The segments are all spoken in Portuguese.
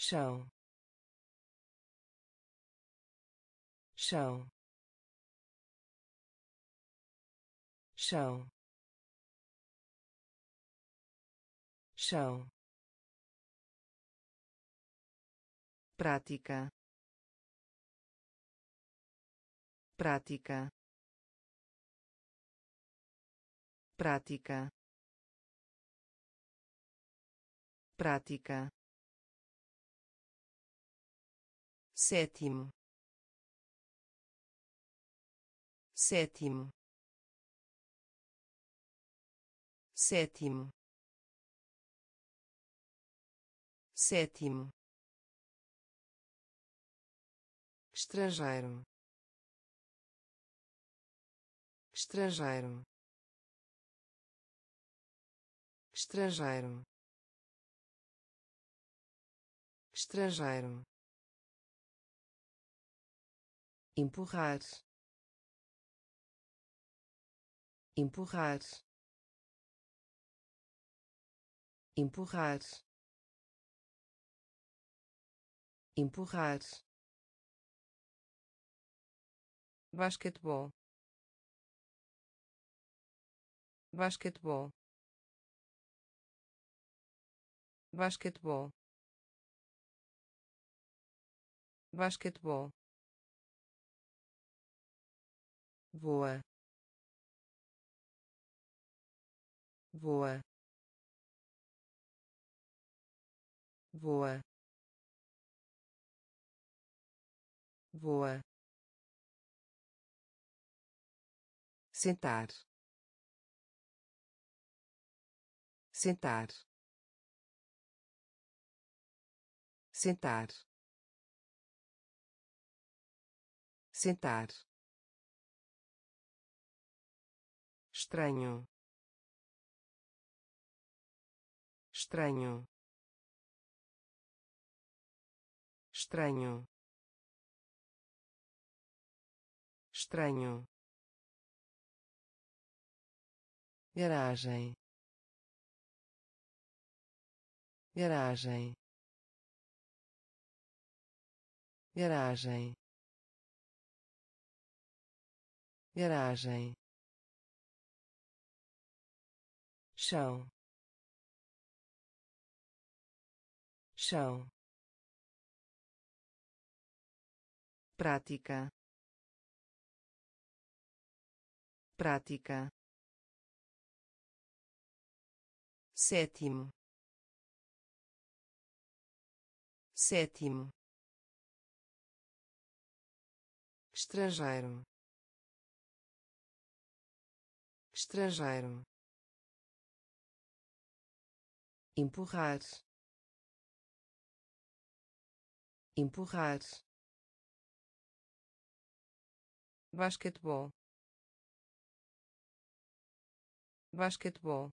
chão, chão, chão, chão, prática, prática, prática, prática, sétimo, sétimo, sétimo, sétimo, estrangeiro, estrangeiro, estrangeiro, estrangeiro, empurrar, empurrar, empurrar, empurrar, basquetebol, basquetebol, basquetebol, basquetebol, voa, voa, voa, voa, sentar, sentar, sentar, sentar, estranho, estranho, estranho, estranho, garagem, garagem, garagem, garagem, chão, chão, prática, prática, sétimo, sétimo, estrangeiro, estrangeiro, empurrar, empurrar, basquetebol, basquetebol,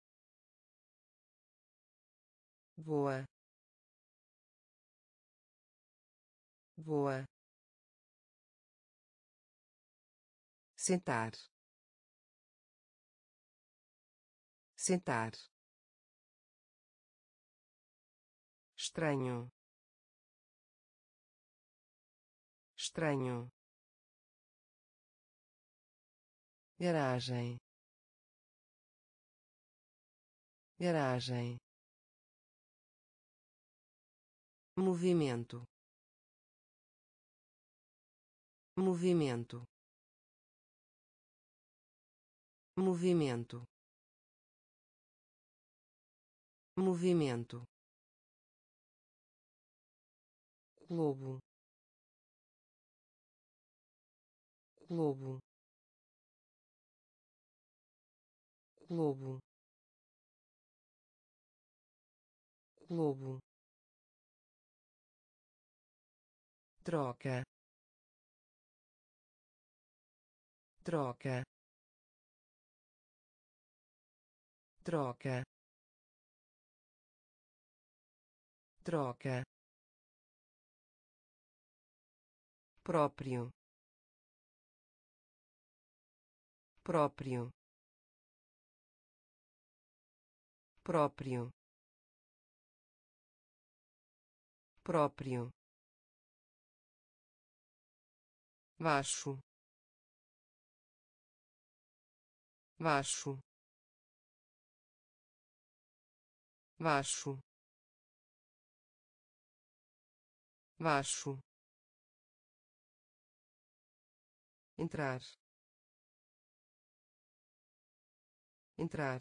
voa, voa, sentar, sentar, estranho, estranho, garagem, garagem, movimento, movimento, movimento, movimento, globo, globo, globo, globo, troca, troca, troca, troca, próprio, próprio, próprio, próprio, baixo, baixo, baixo, baixo, entrar, entrar,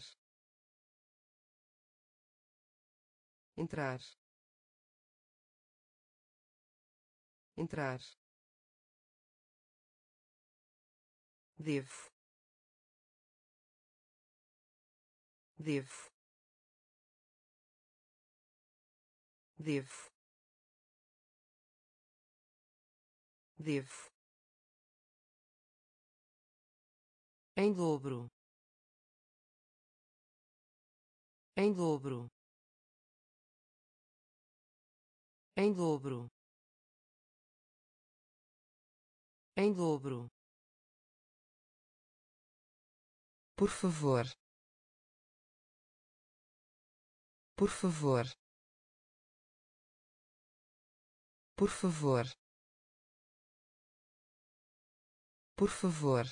entrar, entrar, devo, devo, devo, devo, em dobro, em dobro, em dobro, em dobro, por favor, por favor, por favor, por favor,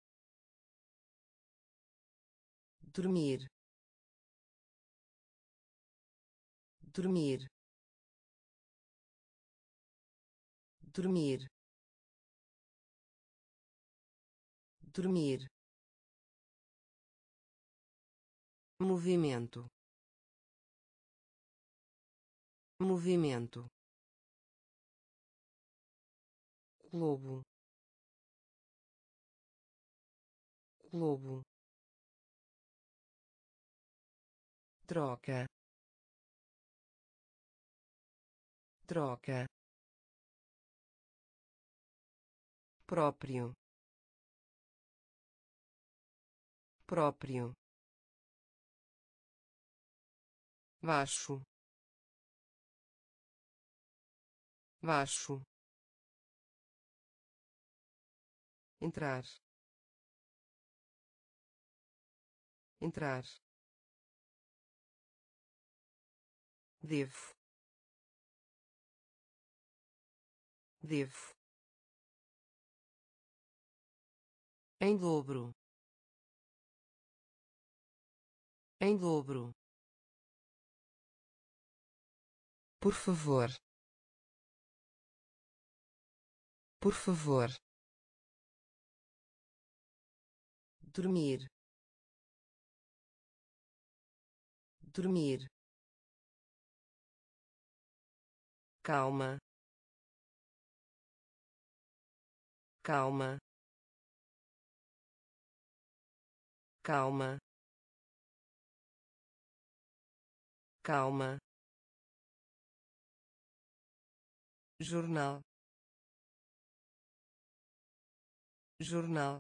dormir, dormir, dormir, dormir, movimento, movimento, globo, globo, troca, troca, próprio, próprio, baixo, baixo, entrar, entrar, devo, devo, em dobro, em dobro, por favor, por favor, dormir, dormir, calma, calma, calma, calma, jornal, jornal,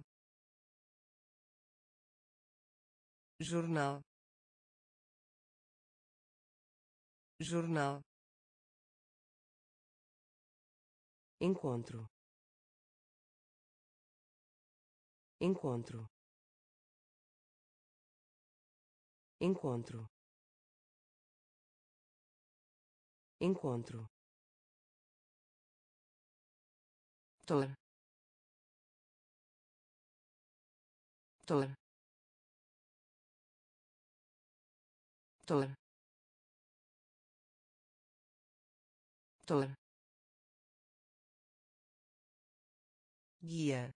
jornal, jornal, encontro, encontro, encontro, encontro, tor, tor, tor, tor, guia,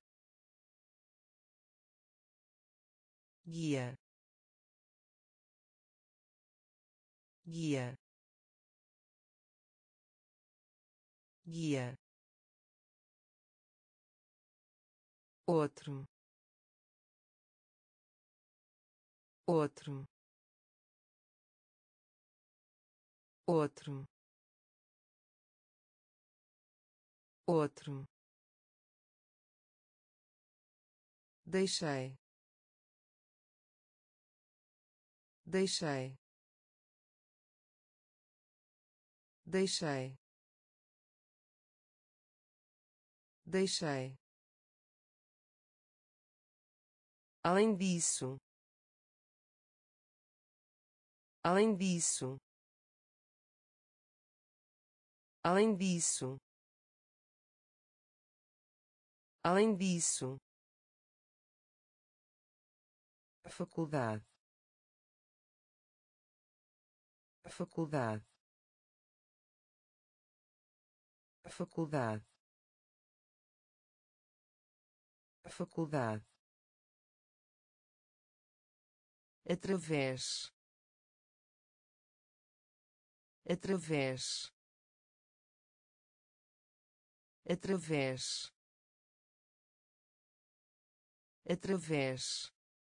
guia, guia, guia, outro, outro, outro, outro, deixei, deixei, deixei, deixei, além disso, além disso, além disso, além disso, faculdade, faculdade, faculdade, faculdade, através, através, através, através,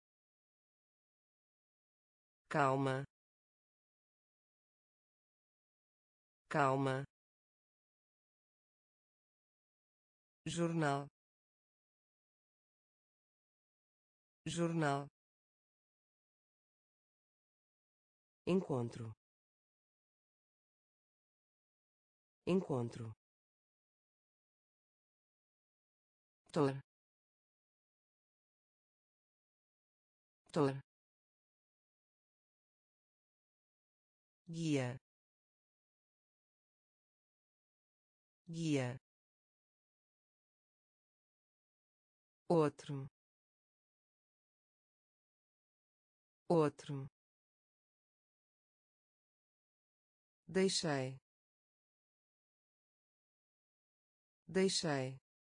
calma, calma, jornal, jornal, encontro, encontro, tor, tor, guia, guia, outro, outro, deixei, deixei,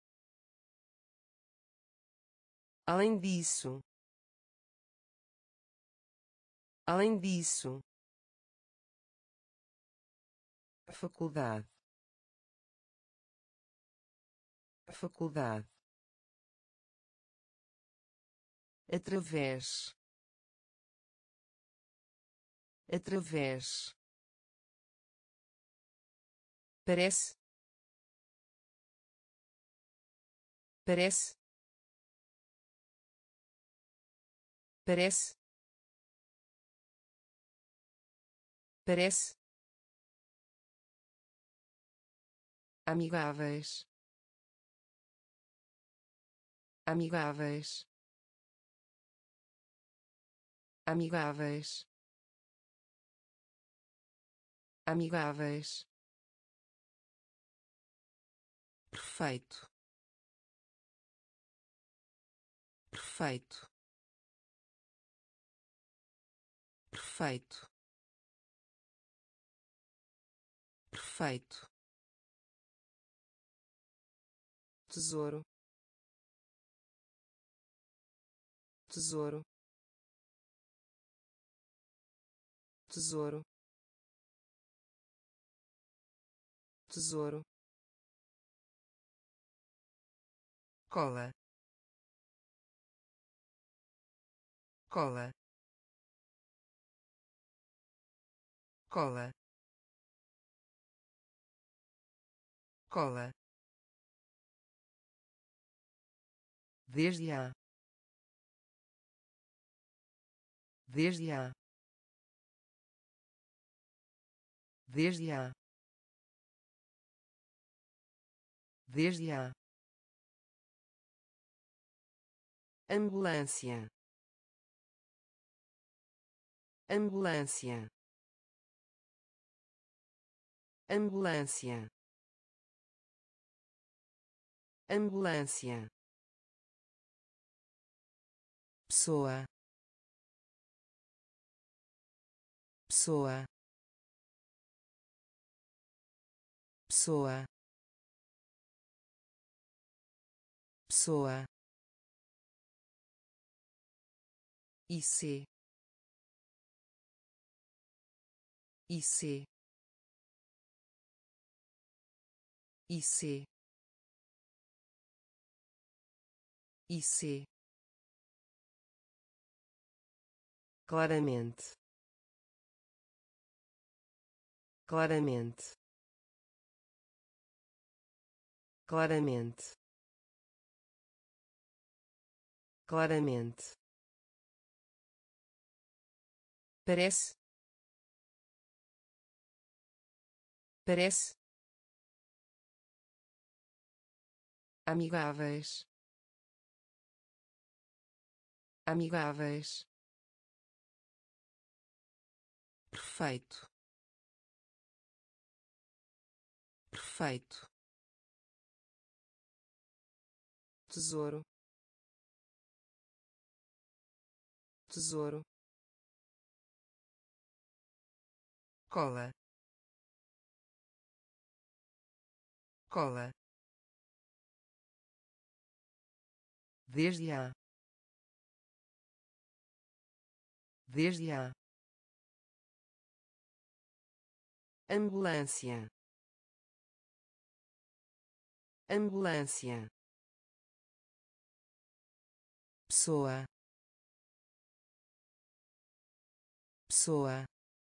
além disso, além disso, faculdade, faculdade, através, através, parece, parece, parece, parece, amigáveis, amigáveis, amigáveis, amigáveis, perfeito, perfeito, perfeito, perfeito, tesouro, tesouro, tesouro, tesouro, cola, cola, cola, cola, desde a, desde a, desde a, desde a, ambulância, ambulância, ambulância, ambulância, pessoa, pessoa, pessoa, pessoa, IC, IC, IC, IC, claramente, claramente, claramente, claramente, parece, parece, amigáveis, amigáveis, perfeito, Perfeito. Tesouro. Tesouro. Cola. Cola. Desde a. Desde a. Ambulância. Ambulância. Pessoa. Pessoa.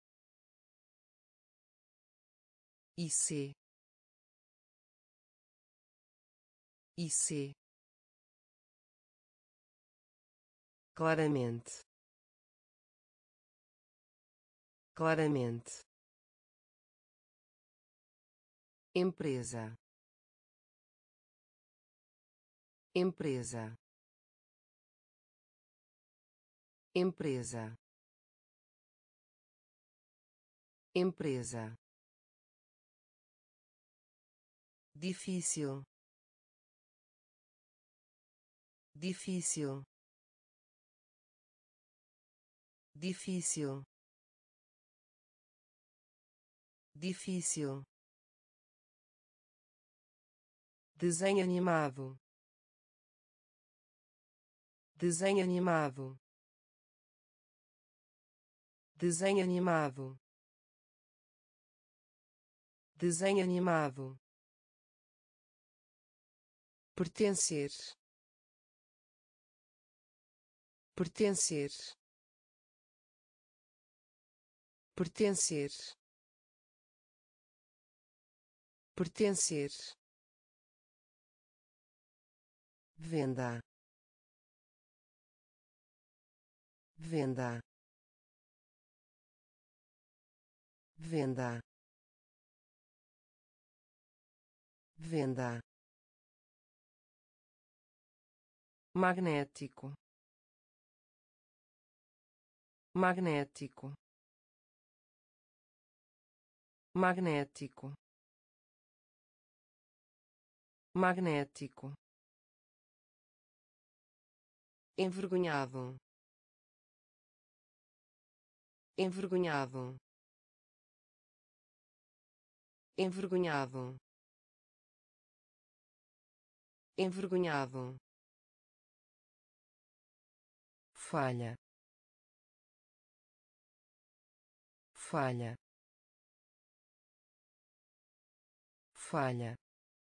IC. IC. Claramente. Claramente. Empresa. Empresa. Empresa. Empresa. Difícil. Difícil. Difícil. Difícil. Desenho animado. Desenho animado. Desenho animado. Desenho animado. Pertencer. Pertencer. Pertencer. Pertencer. Venda. Venda. Venda. Venda. Magnético. Magnético. Magnético. Magnético. Envergonhado. Envergonhado. Envergonhado. Envergonhado. Falha. Falha. Falha.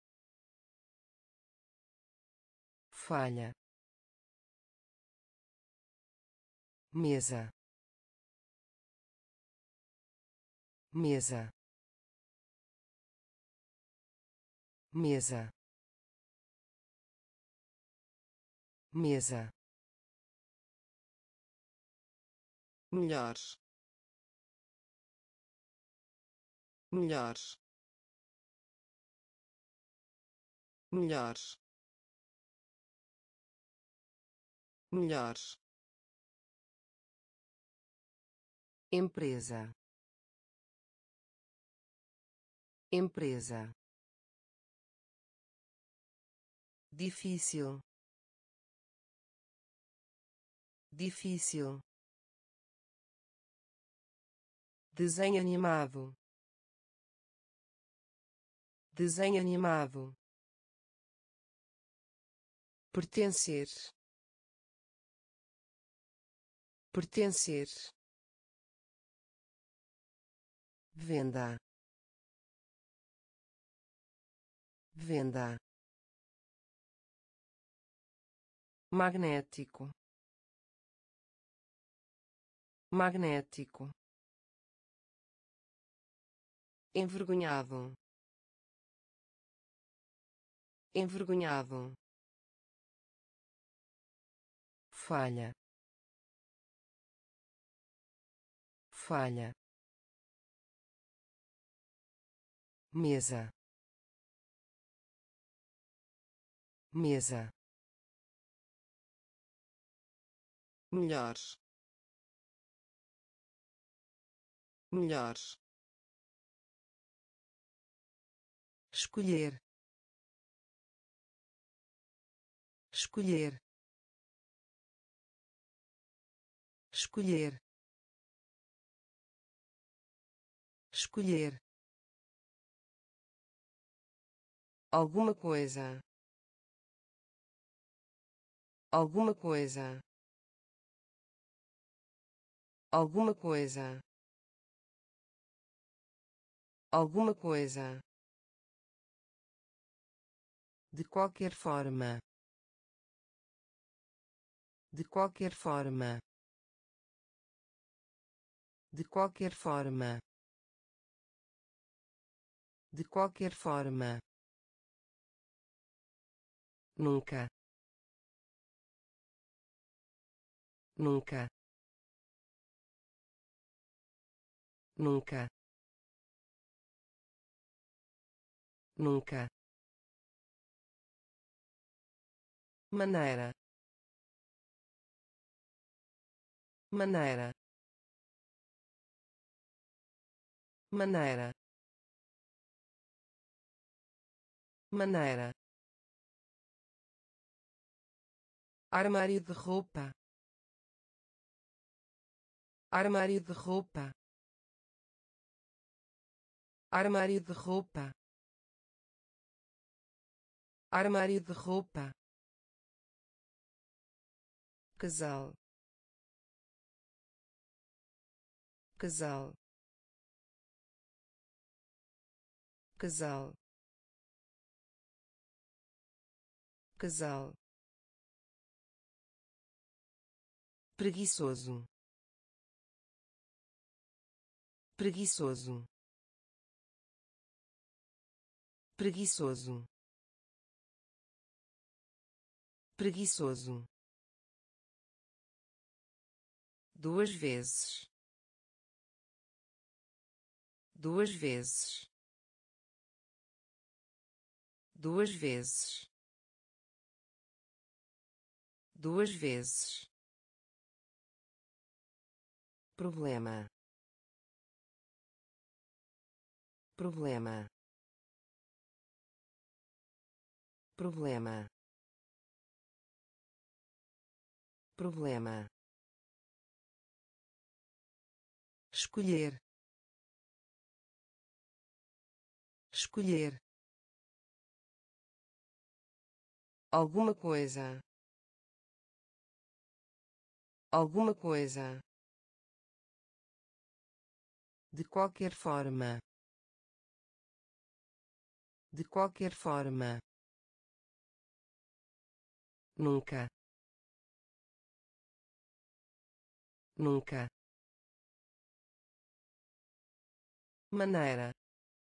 Falha. Mesa. Mesa. Mesa. Mesa. Melhores. Melhores. Melhores. Melhores. Empresa. Empresa. Difícil. Difícil. Desenho animado. Desenho animado. Pertencer. Pertencer. Venda. Venda. Magnético. Magnético. Envergonhado. Envergonhado. Falha. Falha. Mesa. Mesa. Melhores. Melhores. escolher, escolher, escolher, escolher, alguma coisa, alguma coisa, alguma coisa, alguma coisa, de qualquer forma, de qualquer forma, de qualquer forma, de qualquer forma, nunca, nunca, nunca, nunca, maneira, maneira, maneira, maneira, armário de roupa, armário de roupa, armário de roupa, armário de roupa, casal, casal, casal, casal, preguiçoso, preguiçoso, preguiçoso, preguiçoso, duas vezes, duas vezes, duas vezes, duas vezes, problema, problema, problema, problema, escolher, escolher, alguma coisa, alguma coisa, de qualquer forma, de qualquer forma, nunca, nunca, maneira,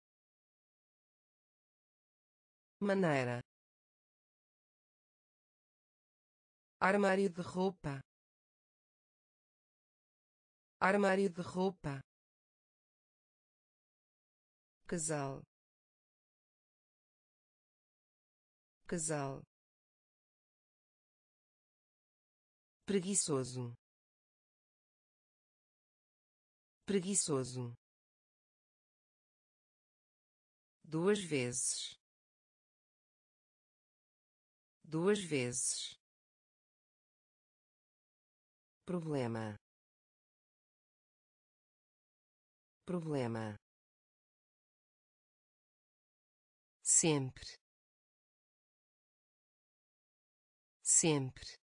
maneira, armário de roupa, armário de roupa, casal, casal, preguiçoso, preguiçoso, duas vezes, duas vezes, problema, problema, sempre, sempre,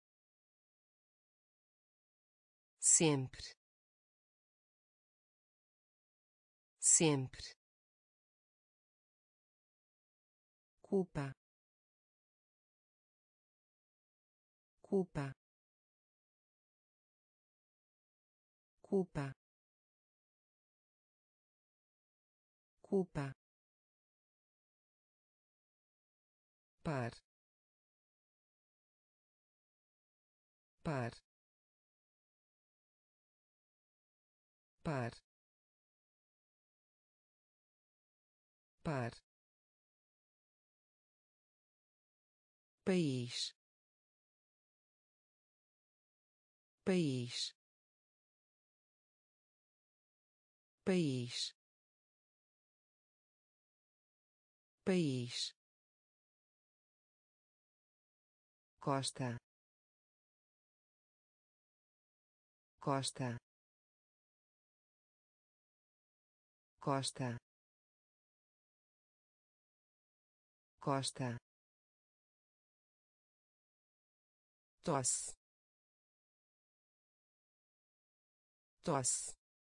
sempre, sempre, culpa, culpa, culpa, culpa, par, par, par, par, país, país, país, país, costa, costa, costa, costa, tosse, tosse,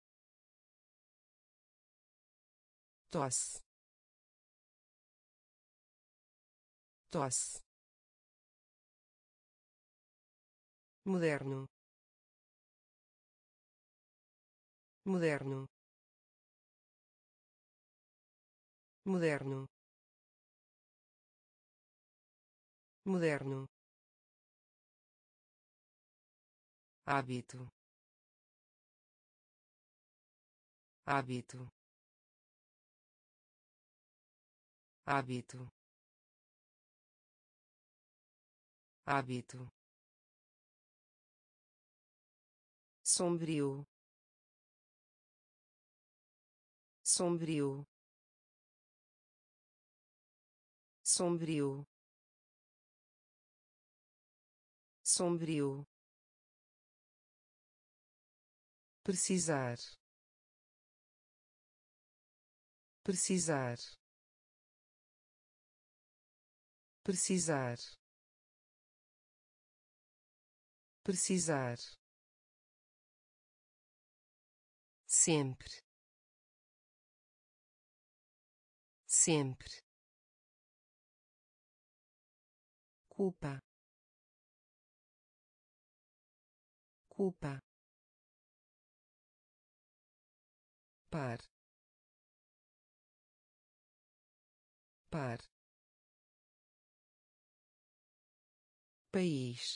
tosse, tosse, moderno, moderno, moderno, moderno, hábito, hábito, hábito, hábito, sombrio, sombrio, sombrio, sombrio, precisar, precisar, precisar, precisar, sempre, sempre, culpa, culpa, par, par, país,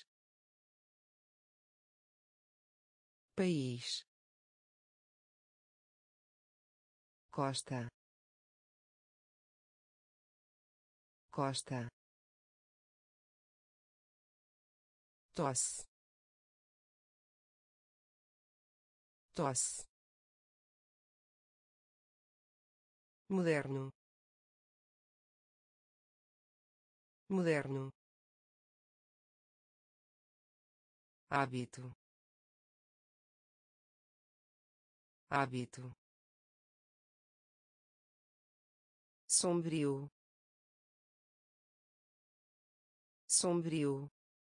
país, costa, costa, tosse, tosse, moderno, moderno, hábito, hábito, sombrio, sombrio,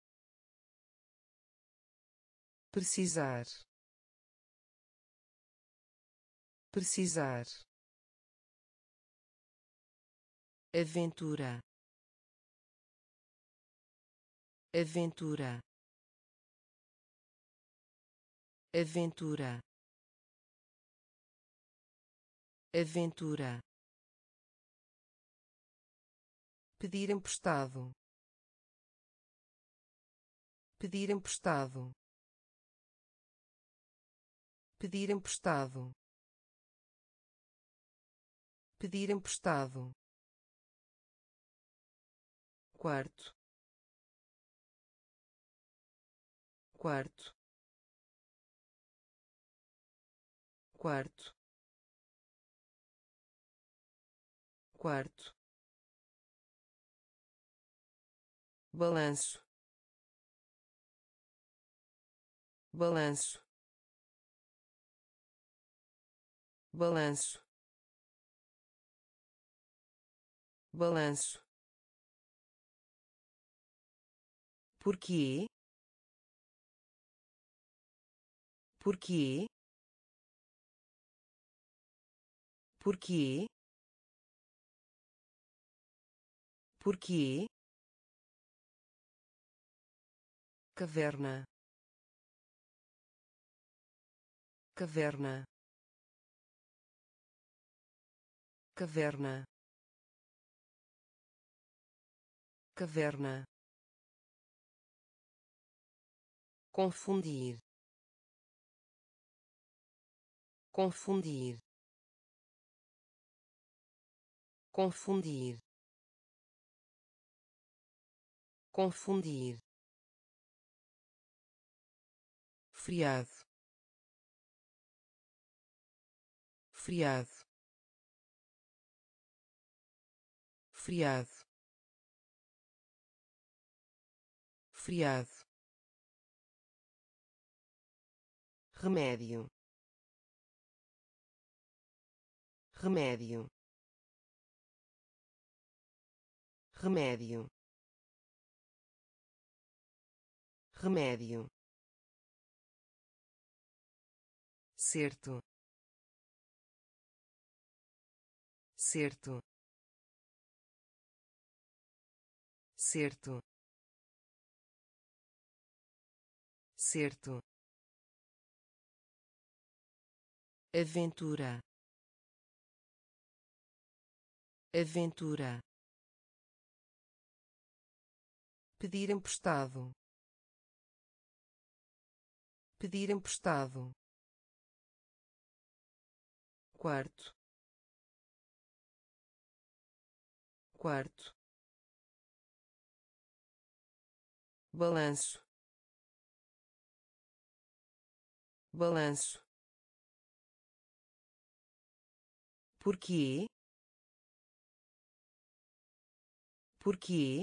precisar, precisar, aventura, aventura, aventura, aventura, pedir emprestado, pedir emprestado, pedir emprestado, pedir emprestado, quarto, quarto, quarto, quarto, balanço, balanço, balanço, balanço, porquê, porquê, porquê, porquê, caverna, caverna, caverna, caverna, confundir, confundir, confundir, confundir, friado, friado, friado, friado, remédio, remédio, remédio, remédio, certo, certo, certo, certo, aventura, aventura, pedir emprestado, pedir emprestado, quarto, quarto, balanço, balanço, porquê, porquê,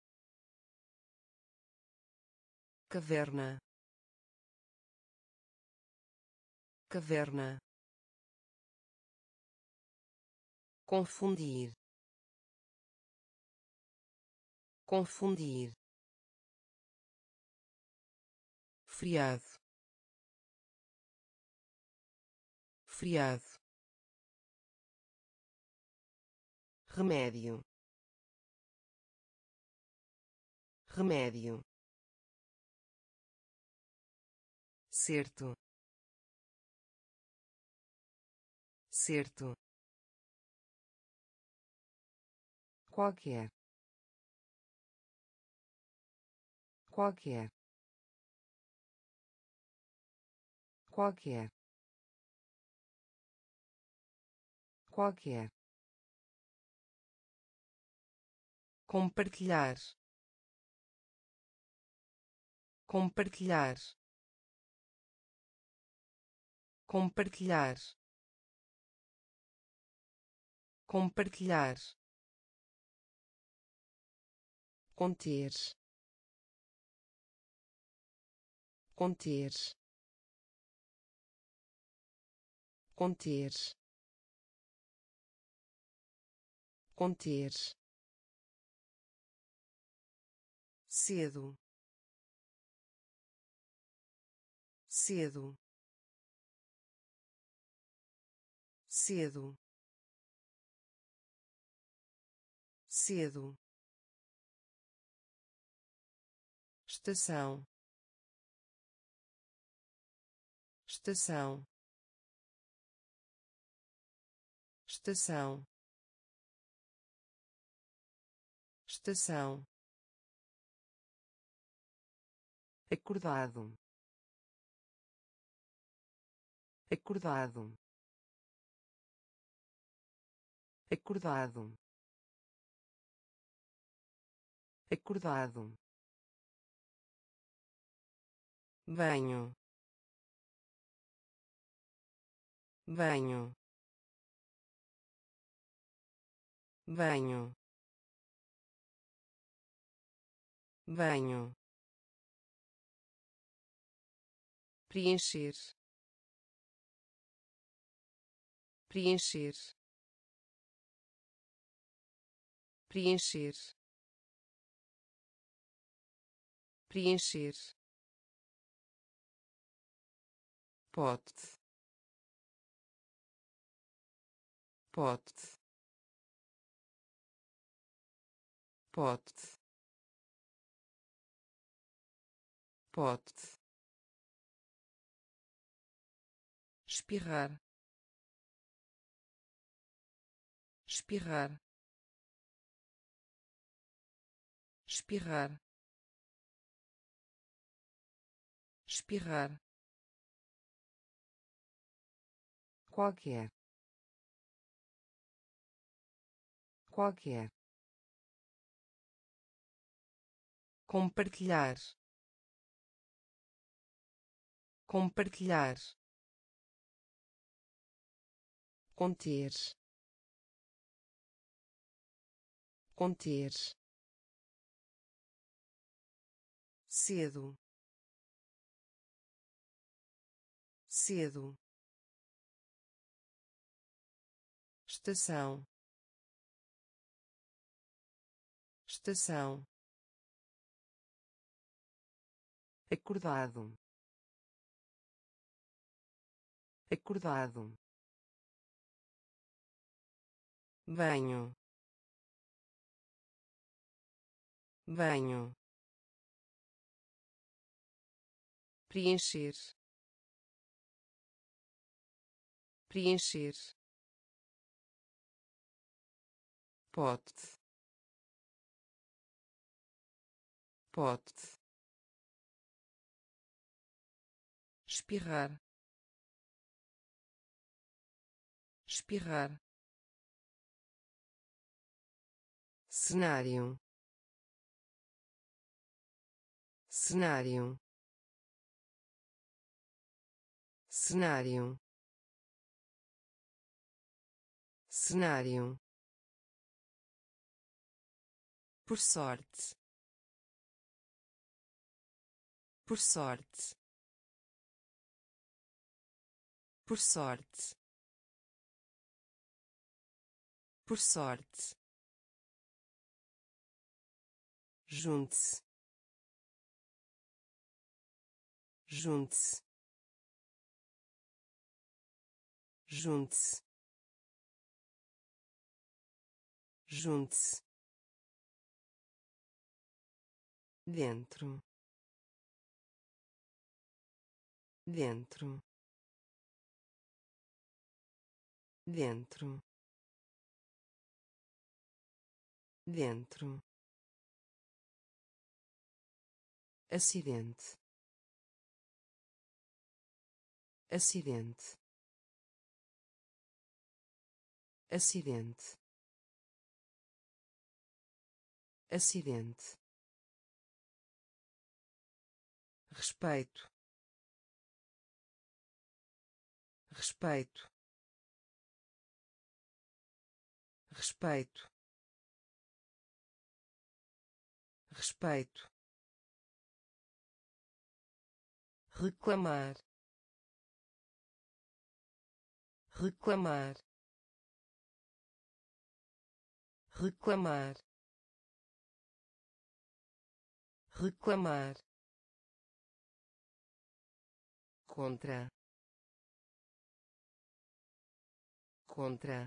caverna, caverna, confundir, confundir, friado, friado, remédio, remédio, certo, certo, qualquer, qualquer, qualquer, qualquer, compartilhar, compartilhar, compartilhar, compartilhar, conter, conter, conter, conter, cedo, cedo, cedo, cedo, estação, estação, estação, estação, acordado, acordado, acordado, acordado, banho, banho, banho, banho, preencher, preencher, preencher, preencher, pote, pote, pote, pote, espirrar, espirrar, espirrar, espirrar, qualquer, qualquer, compartilhar, compartilhar, conter, conter, cedo, cedo, estação, estação, acordado, acordado, banho, banho, preencher, preencher, pote, pote, espirrar, espirrar, cenário, cenário, cenário, cenário, por sorte, por sorte, por sorte, por sorte, junte-se, junte-se, junte-se, junte-se, dentro, dentro, dentro, dentro, acidente, acidente, acidente, acidente, respeito, respeito, respeito, respeito, reclamar, reclamar, reclamar, reclamar, contra, contra,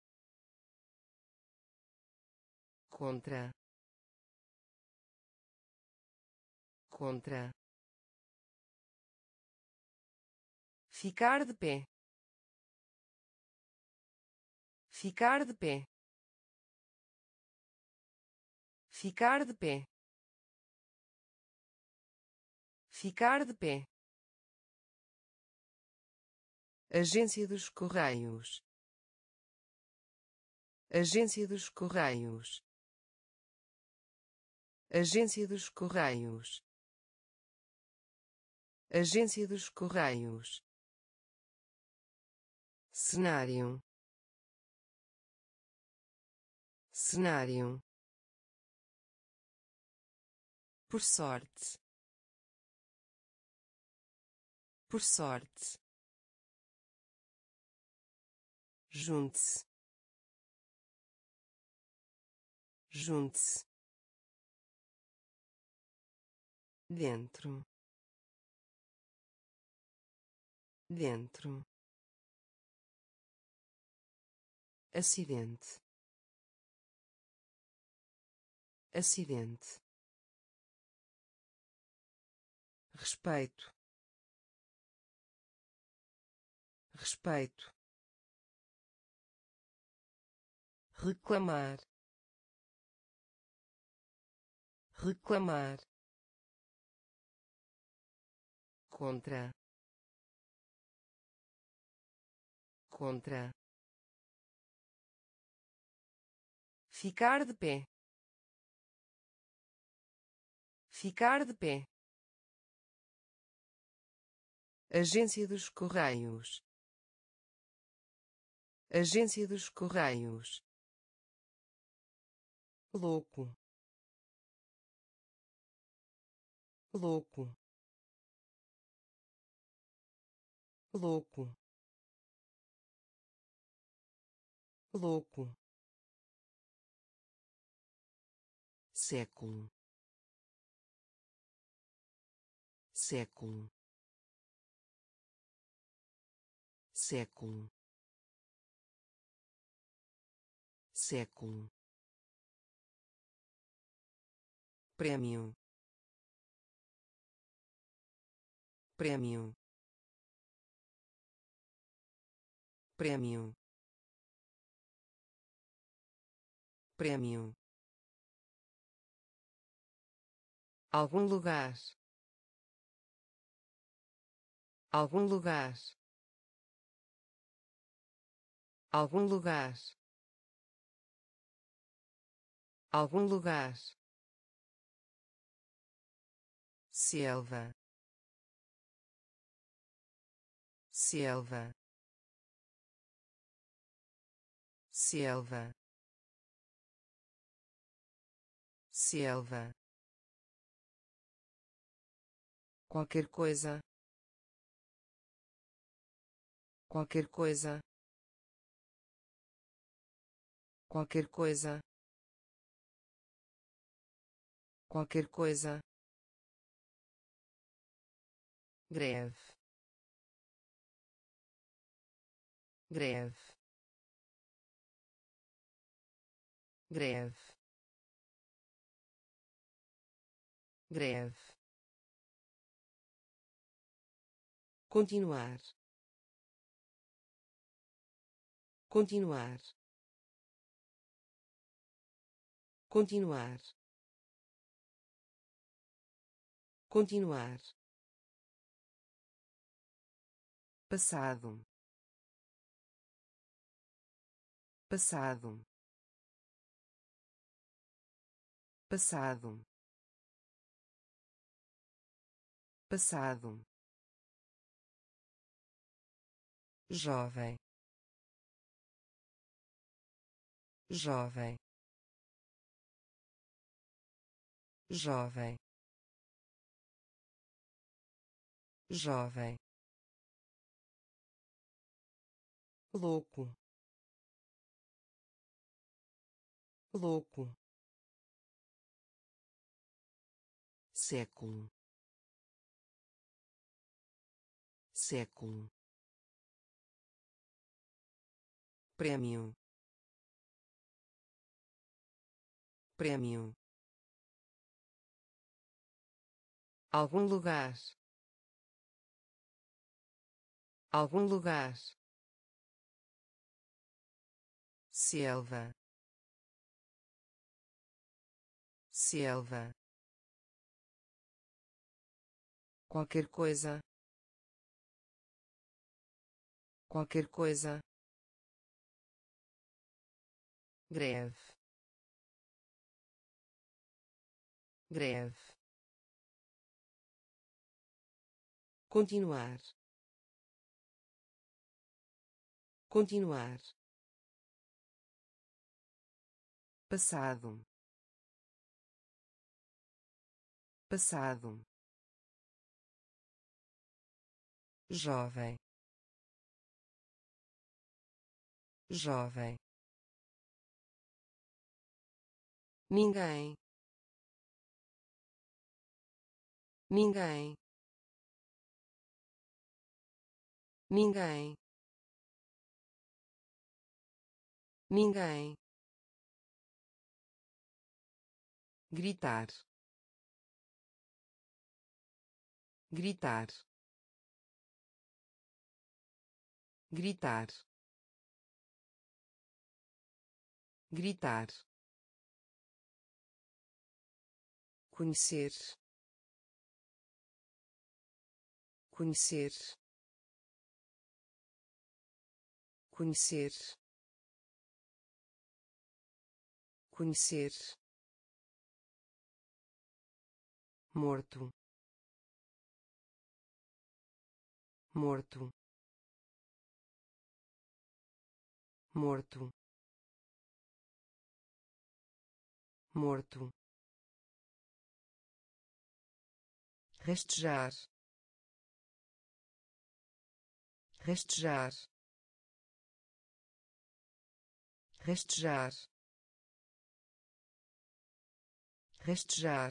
contra, contra, ficar de pé, ficar de pé, ficar de pé, ficar de pé, agência dos Correios, agência dos Correios, agência dos Correios, agência dos Correios, cenário, cenário, por sorte, por sorte, junte-se, junte-se, dentro, dentro, acidente, acidente, respeito, respeito, reclamar, reclamar, contra, contra, ficar de pé, ficar de pé, agência dos Correios, agência dos Correios, louco, louco, louco, louco, século, século, século, século, prêmio, prêmio, prêmio, prêmio, algum lugar, algum lugar, algum lugar, algum lugar, selva, selva, selva, selva, qualquer coisa, qualquer coisa, qualquer coisa, qualquer coisa, greve, greve, greve, greve, continuar, continuar, continuar, continuar, passado, passado, passado, passado, jovem, jovem, jovem, jovem, louco, louco, século, século, prêmio, prêmio, algum lugar, algum lugar, selva, selva, qualquer coisa, qualquer coisa, greve, greve, continuar, continuar, passado, passado, jovem, jovem, ninguém, ninguém, ninguém, ninguém, gritar, gritar, gritar, gritar, conhecer, conhecer, conhecer, conhecer, morto, morto, morto, morto, rastejar, rastejar, rastejar, rastejar,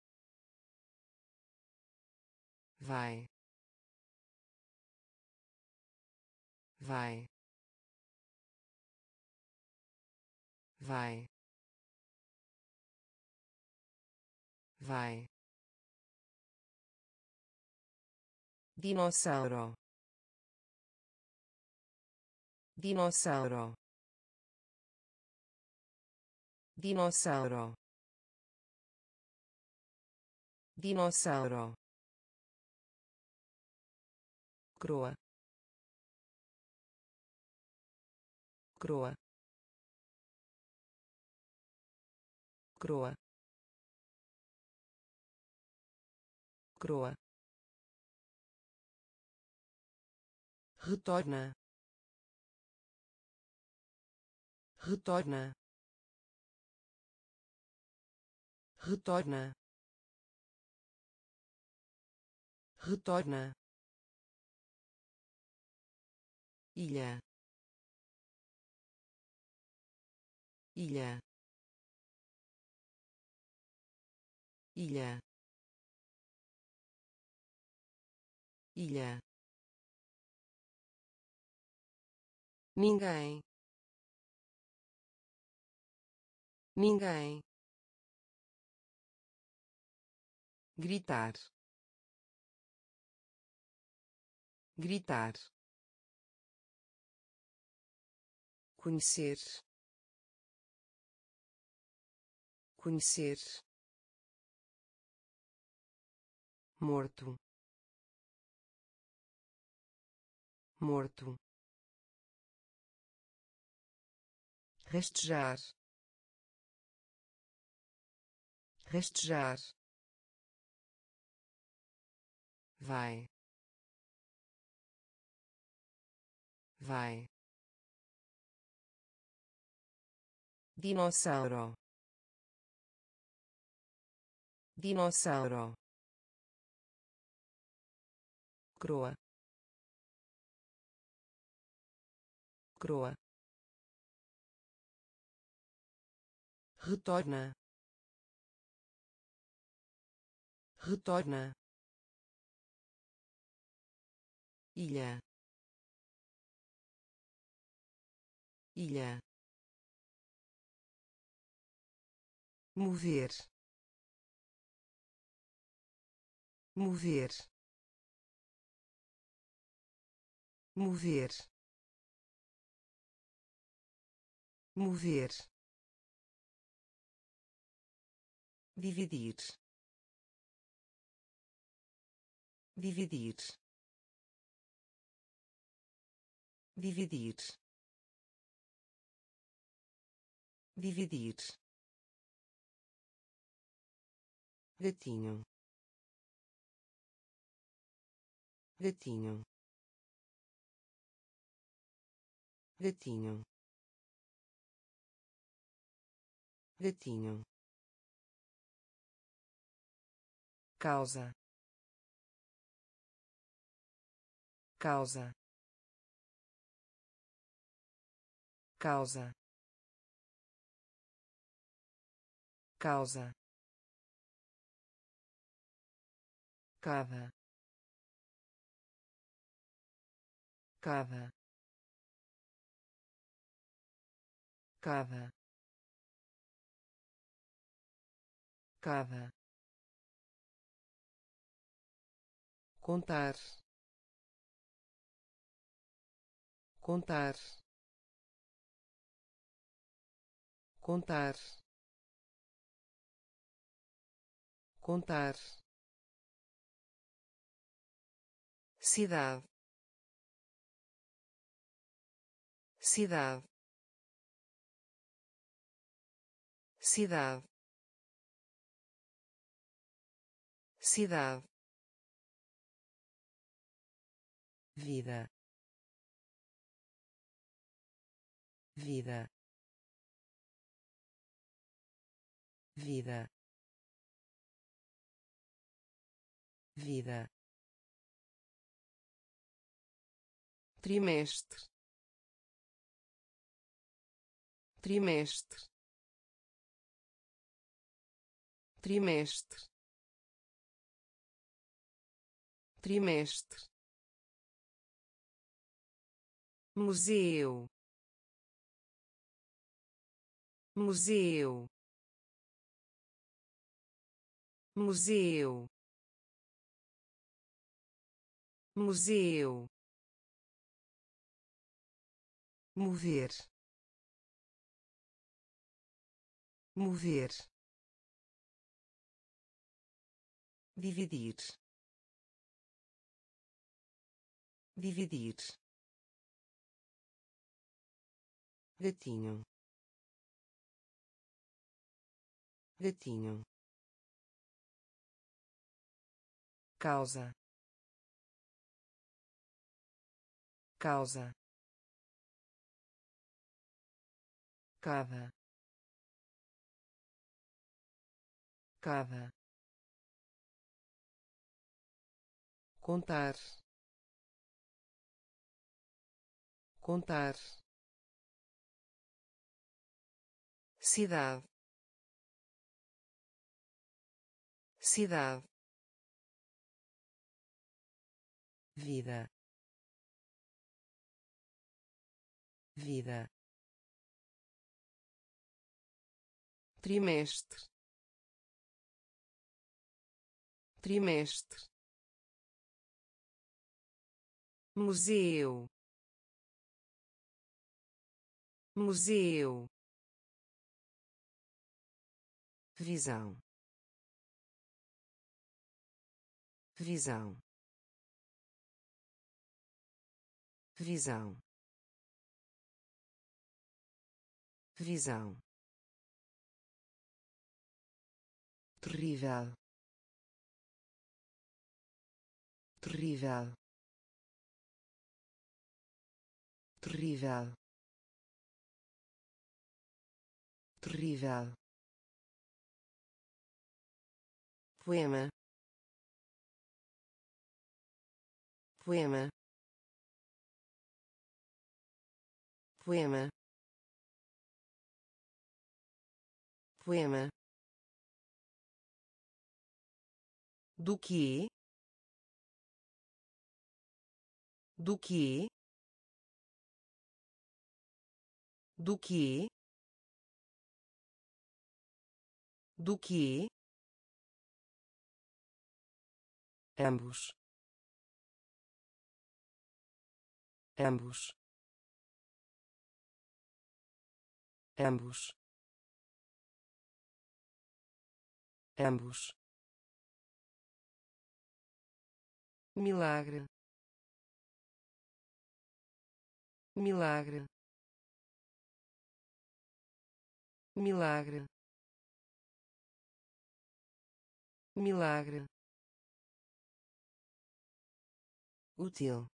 vai, vai, vai, vai, dinossauro, dinossauro, dinossauro, dinossauro, croa, croa, croa, croa, retorna, retorna, retorna, retorna, ilha, ilha, ilha, ilha, ninguém, ninguém, gritar, gritar, conhecer, conhecer, morto, morto, rastejar, rastejar, vai, vai, dinossauro, dinossauro, croa, croa, retorna, retorna, ilha, ilha, mover, mover, mover, mover, dividir, dividir, dividir, dividir, gatinho, gatinho, gatinho, gatinho, causa, causa, causa, causa, cava, cava, cava, cava, contar, contar, contar, contar, cidade, cidade, cidade, cidade, vida, vida, vida, vida, trimestre, trimestre, trimestre, trimestre, museu, museu, museu, museu, mover, mover, dividir, dividir, gatinho, gatinho, causa, causa, cada, cada, contar, contar, cidade, cidade, vida, vida, trimestre, trimestre, museu, museu, visão, visão, visão, visão, terrível, terrível, terrível, terrível, poema, poema, poema, poema, do que, do que, do que, do que, ambos, ambos, ambos, ambos, milagre, milagre, milagre, milagre, útil,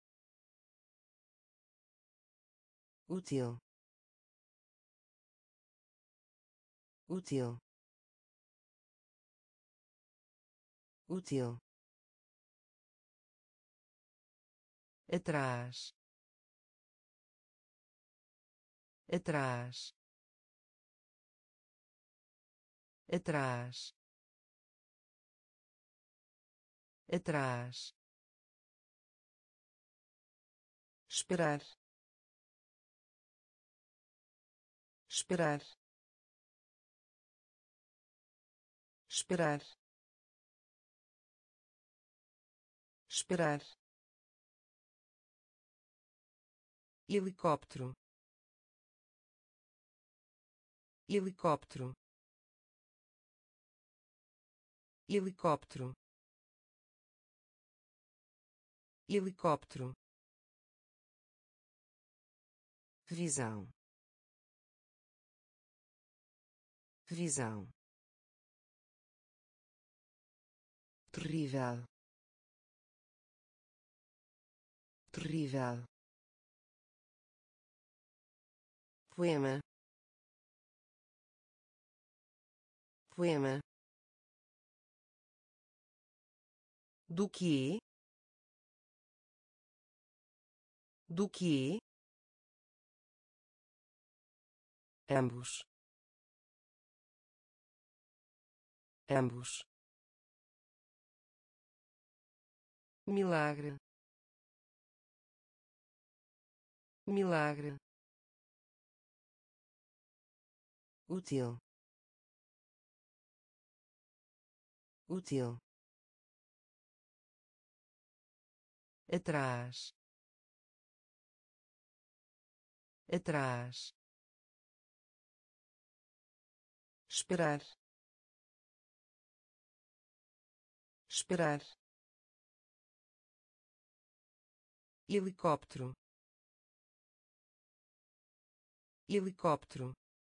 útil, útil, útil, atrás, atrás, atrás, atrás, esperar, esperar, esperar, esperar, helicóptero, helicóptero, helicóptero, helicóptero, visão, visão, terrível, terrível, poema, poema, do que, do que, ambos, ambos, milagre, milagre, útil, útil, atrás, atrás, esperar, esperar, helicóptero, helicóptero,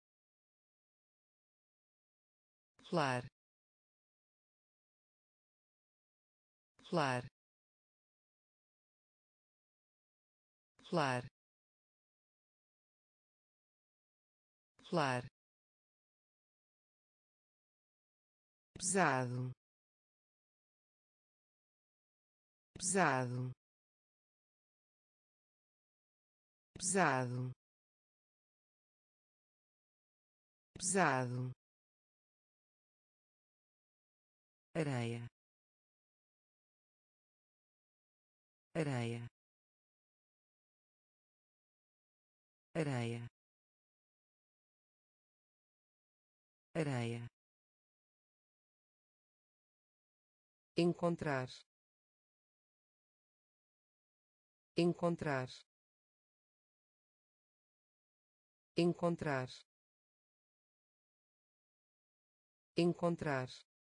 pular, pular, pular, pular, pesado, pesado, pesado, pesado, areia, areia, areia, areia, encontrar, encontrar, encontrar, encontrar,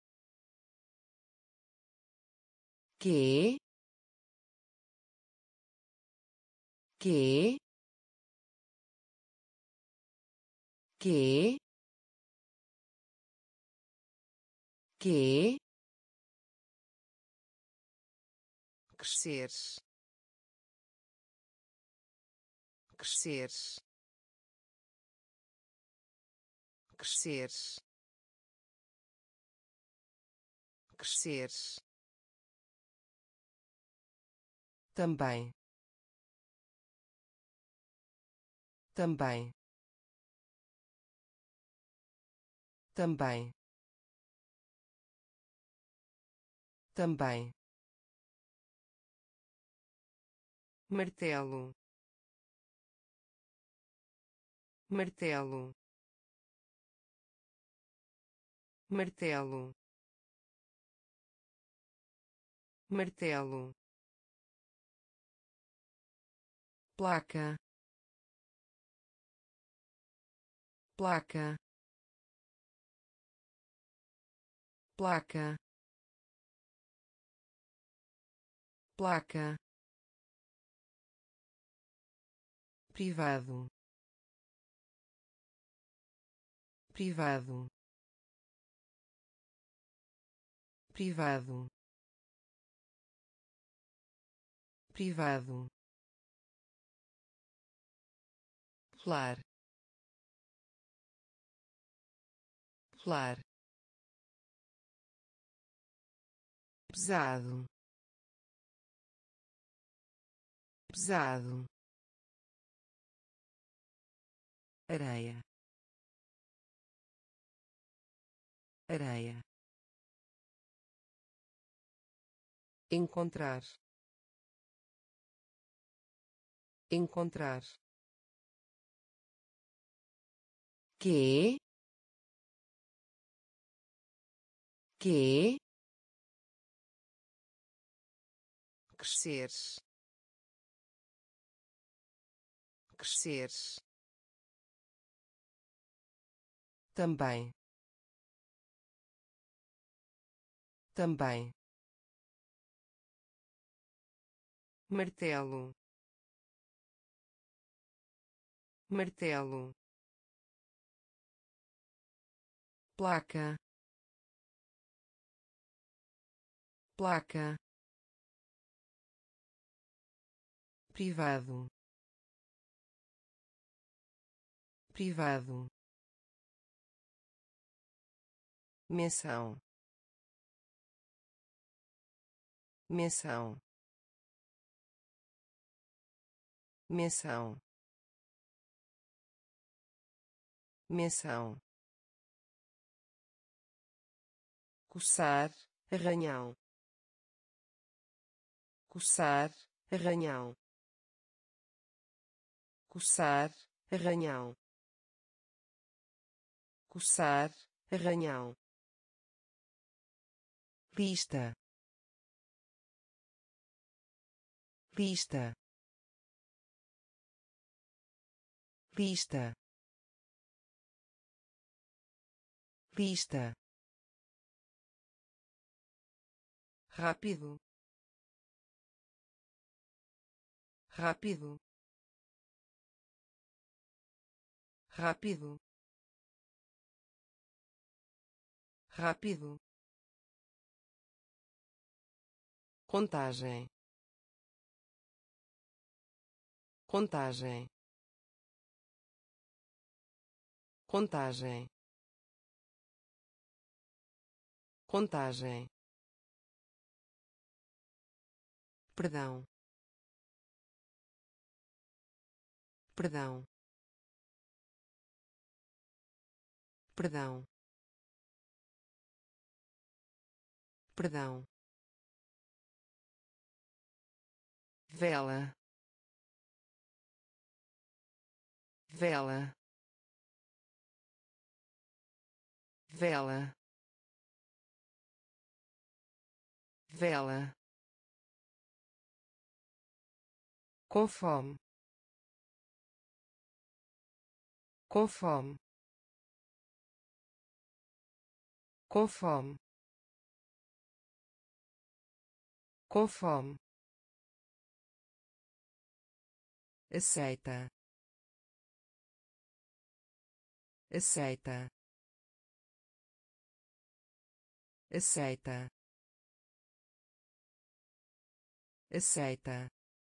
que, que, que, crescer, crescer, crescer, crescer, também, também, também, também, martelo, martelo, martelo, martelo, placa, placa, placa, placa, privado, privado, privado, privado, pular, pular, pesado, pesado, areia, areia, encontrar, encontrar, que, crescer, crescer, também, também, martelo, martelo, placa, placa, privado, privado, menção, menção, menção, menção, coçar, arranhão, coçar, arranhão, coçar, arranhão, coçar, arranhão, lista, lista, lista, lista, rápido, rápido, rápido, rápido, contagem, contagem, contagem, contagem, perdão, perdão, perdão, perdão, vela, vela, vela, vela, com fome, com fome, com fome, com fome, aceita, aceita, aceita, aceita,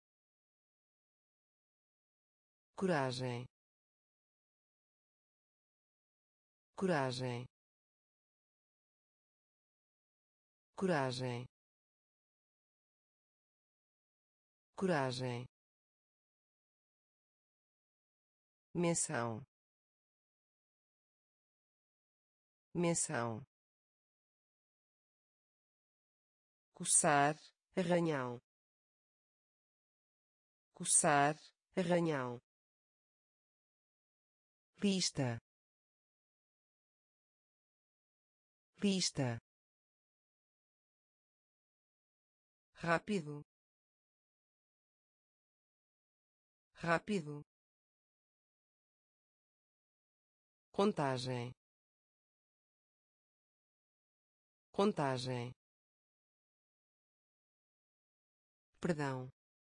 coragem, coragem, coragem, coragem, menção, menção, coçar, arranhão, coçar, arranhão, lista, lista, rápido, rápido, contagem, contagem, perdão,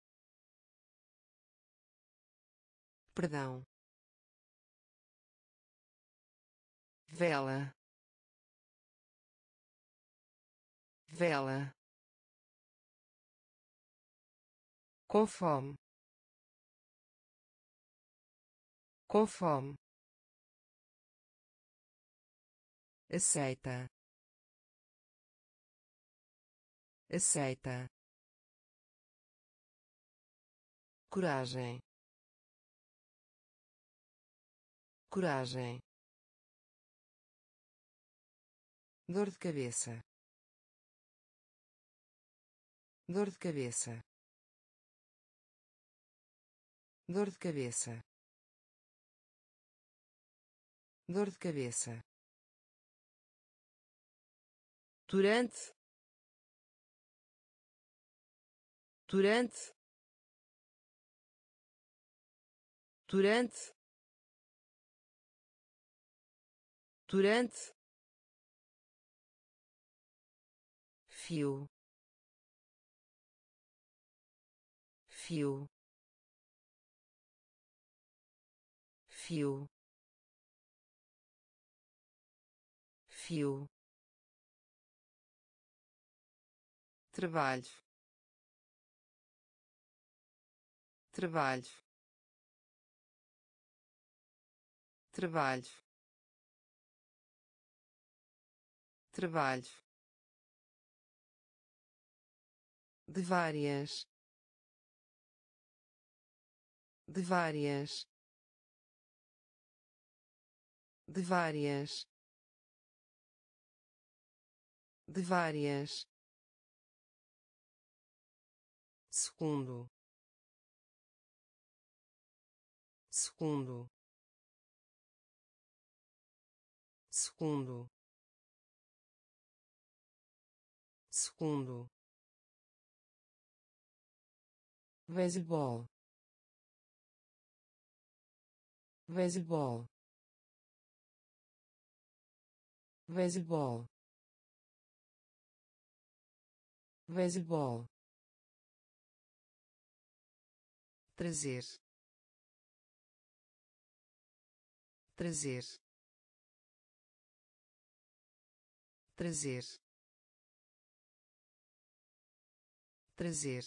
perdão, vela, vela, com fome, com fome, aceita, aceita, coragem, coragem, dor de cabeça, dor de cabeça, dor de cabeça, dor de cabeça, durante, durante, durante, durante, fio, fio, fio, fio, trabalho, trabalho, trabalho, trabalho, de várias, de várias, de várias, de várias, segundo, segundo, segundo, segundo, beisebol, beisebol, beisebol, beisebol, trazer, trazer, trazer, trazer,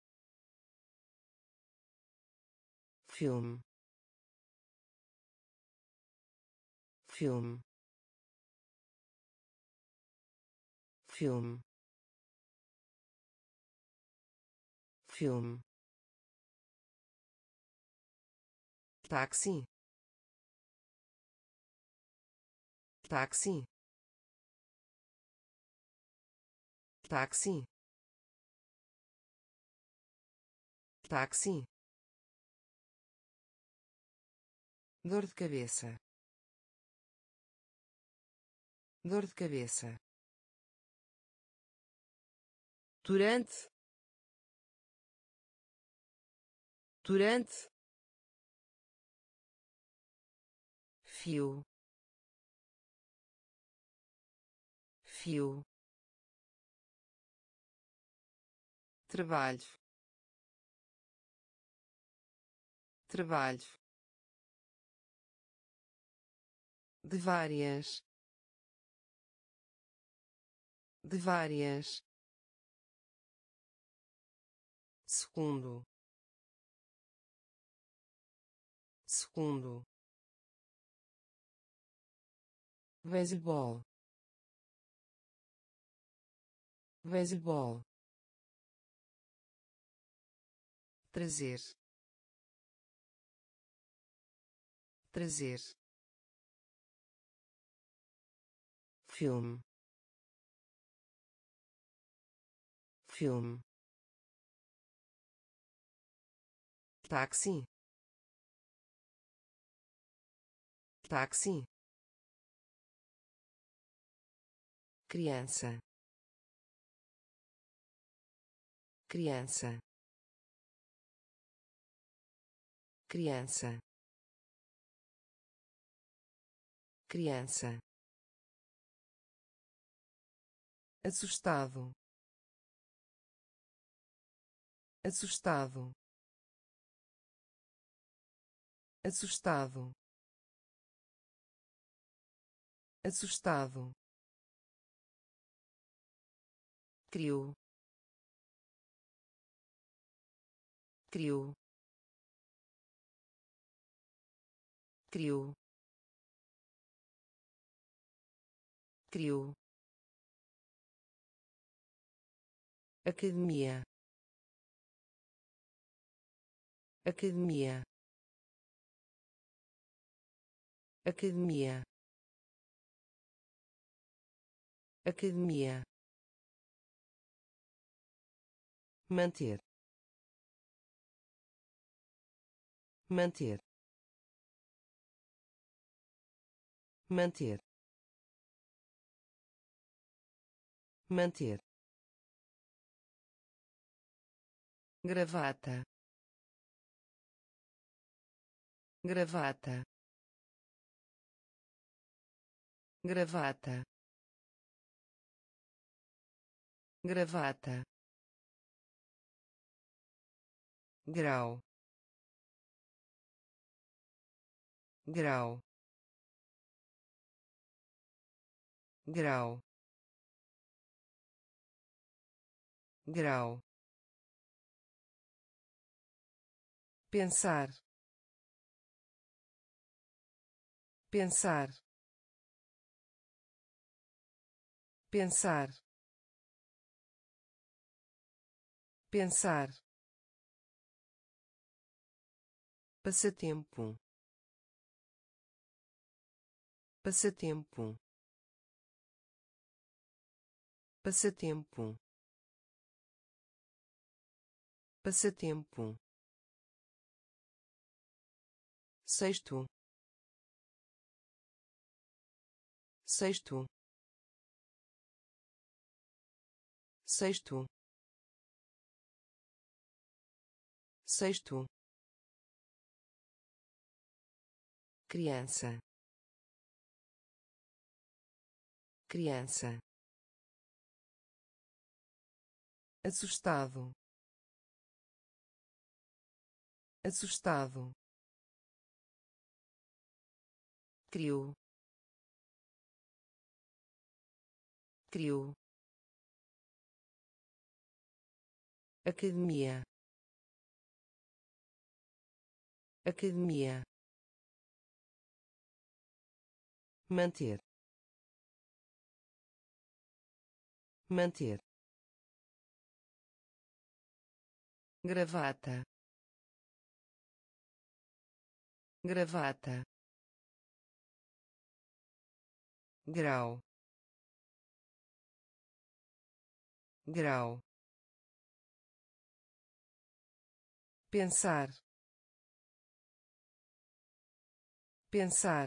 filme, filme, filme, filme, táxi, táxi, táxi, táxi, dor de cabeça, dor de cabeça, durante, durante, fio, fio, trabalho, trabalho, de várias, de várias, segundo, segundo, beisebol, beisebol, trazer, trazer, filme, filme, táxi, táxi, criança, criança, criança, criança, assustado, assustado, assustado, assustado, criou, criou, criou, criou, academia, academia, academia, academia, manter, manter, manter, manter, gravata, gravata, gravata, gravata, grau, grau, grau, grau, pensar, pensar, pensar, pensar, passatempo, passatempo, passatempo, passatempo, sexto, sexto, sexto, sexto, criança, criança, assustado, assustado, criou, criou, academia, academia, manter, manter, gravata, gravata, grau, grau, pensar, pensar,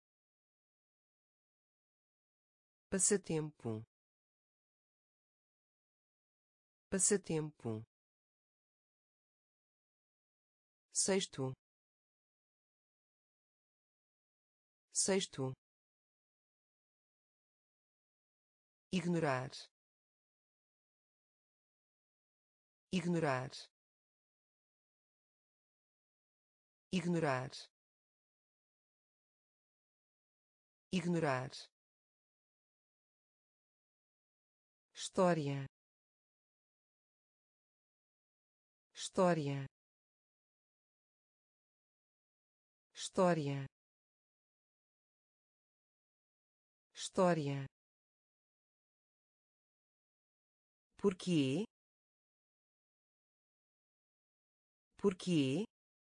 passatempo, passatempo, sexto, sexto, ignorar, ignorar, ignorar, ignorar, história, história, história, história, porquê, porquê,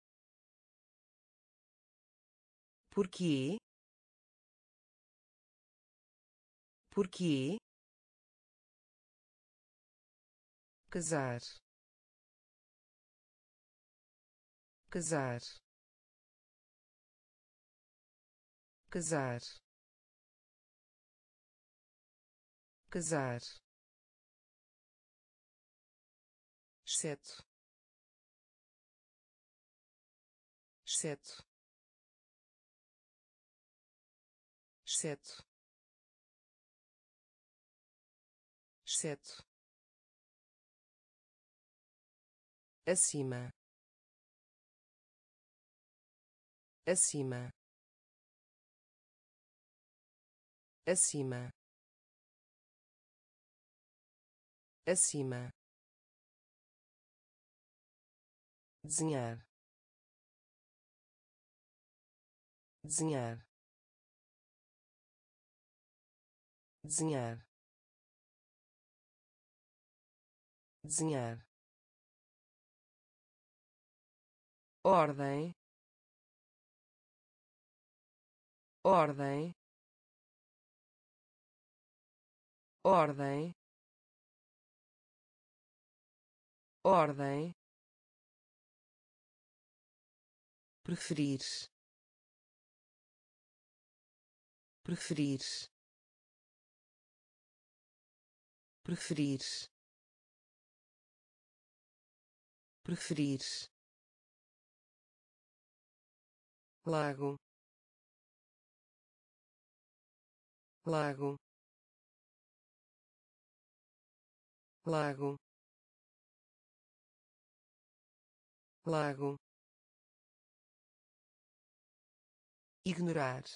porquê, porquê, casar, casar, casar, casar, exceto, exceto, exceto, exceto, acima, acima, acima, acima, desenhar, desenhar, desenhar, desenhar, ordem, ordem, ordem, ordem, preferir, preferir, preferir, preferir, lago, lago, lago, lago, ignorar,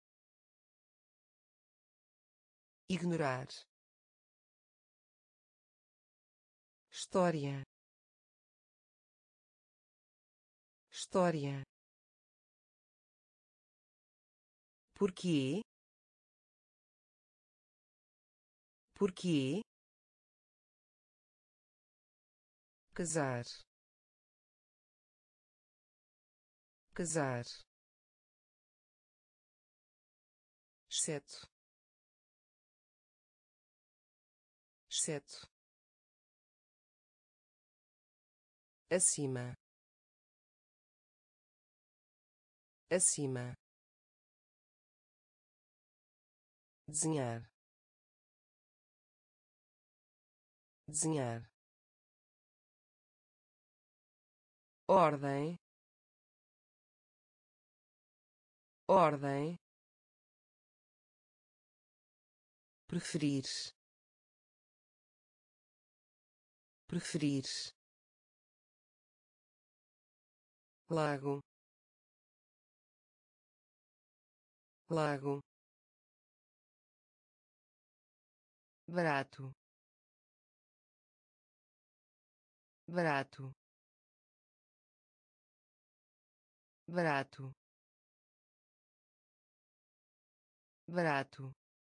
ignorar, história, história, porquê, Porquê? Casar. Casar. Exceto. Exceto. Acima. Acima. Desenhar. Desenhar. Ordem. Ordem. Preferir. Preferir. Lago. Lago. Barato. Barato. Barato. Barato.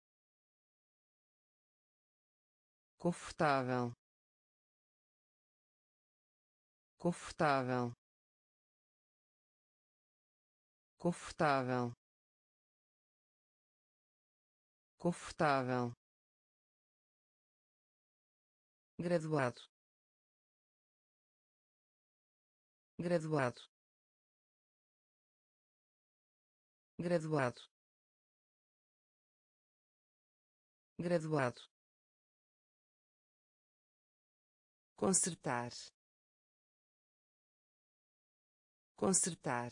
Confortável. Confortável. Confortável. Confortável. Graduado. Graduado. Graduado. Graduado. Consertar. Consertar.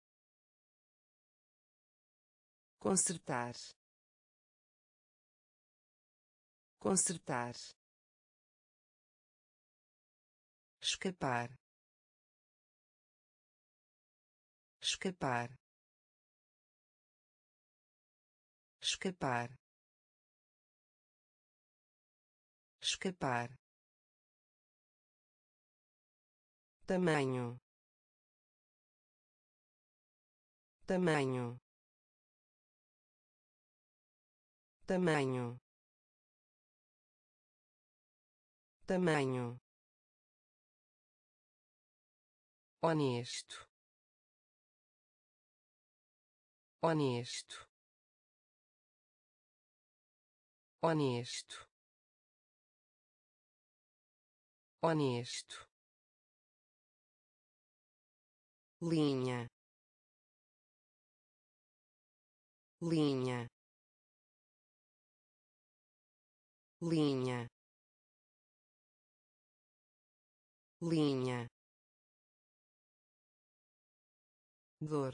Consertar. Consertar. Escapar. Escapar. Escapar. Escapar. Tamanho. Tamanho. Tamanho. Tamanho. Honesto. Honesto. Honesto. Honesto. Linha. Linha. Linha. Linha. Dor.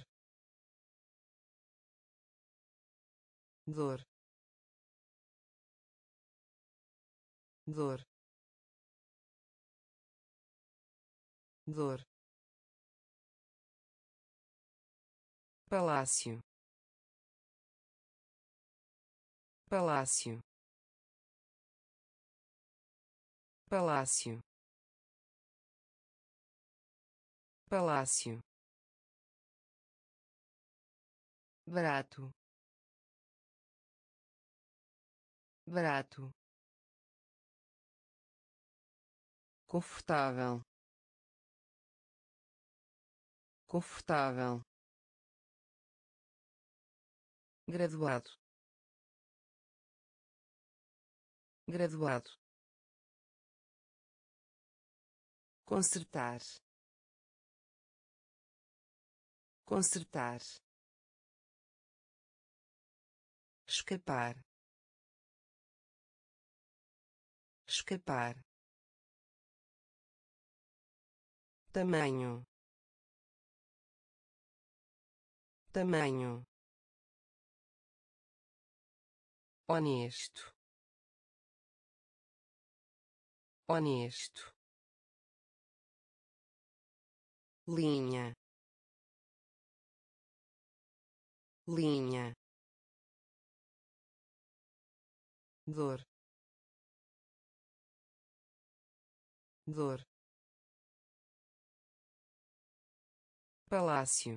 Dor. Dor. Dor. Palácio. Palácio. Palácio. Palácio. Barato. Barato. Confortável. Confortável. Graduado. Graduado. Consertar. Consertar. Escapar. Escapar. Tamanho. Tamanho. Honesto. Honesto. Linha. Linha. Dor. Dor. Palácio.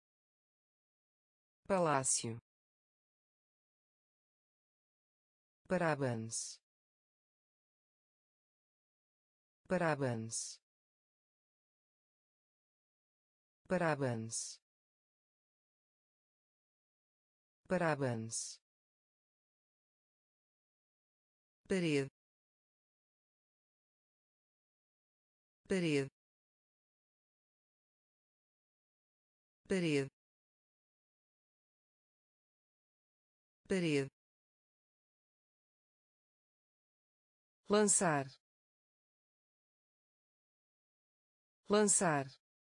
Palácio. parabéns, parabéns, parabéns, parabéns, parede, parede, parede, parede, lançar, lançar,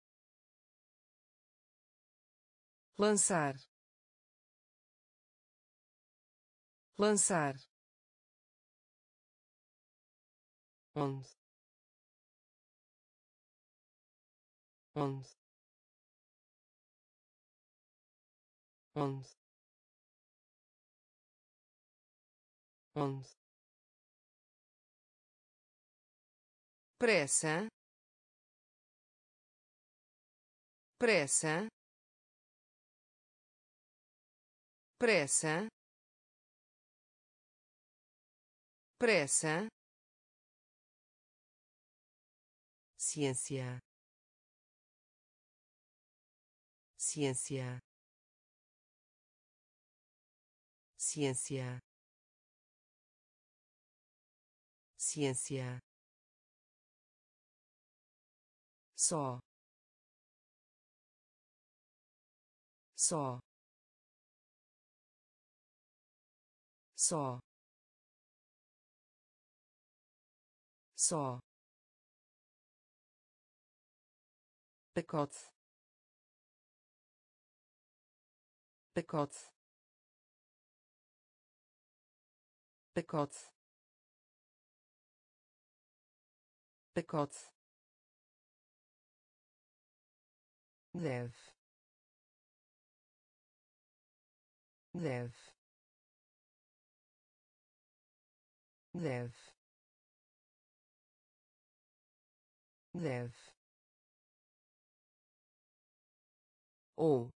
lançar, lançar, onde, onde, onde, onde, pressa, pressa, pressa, pressa, ciência, ciência, ciência, ciência, só, só, só, só, pacote, pacote, pacote, pacote, deve, deve, deve, deve, ou,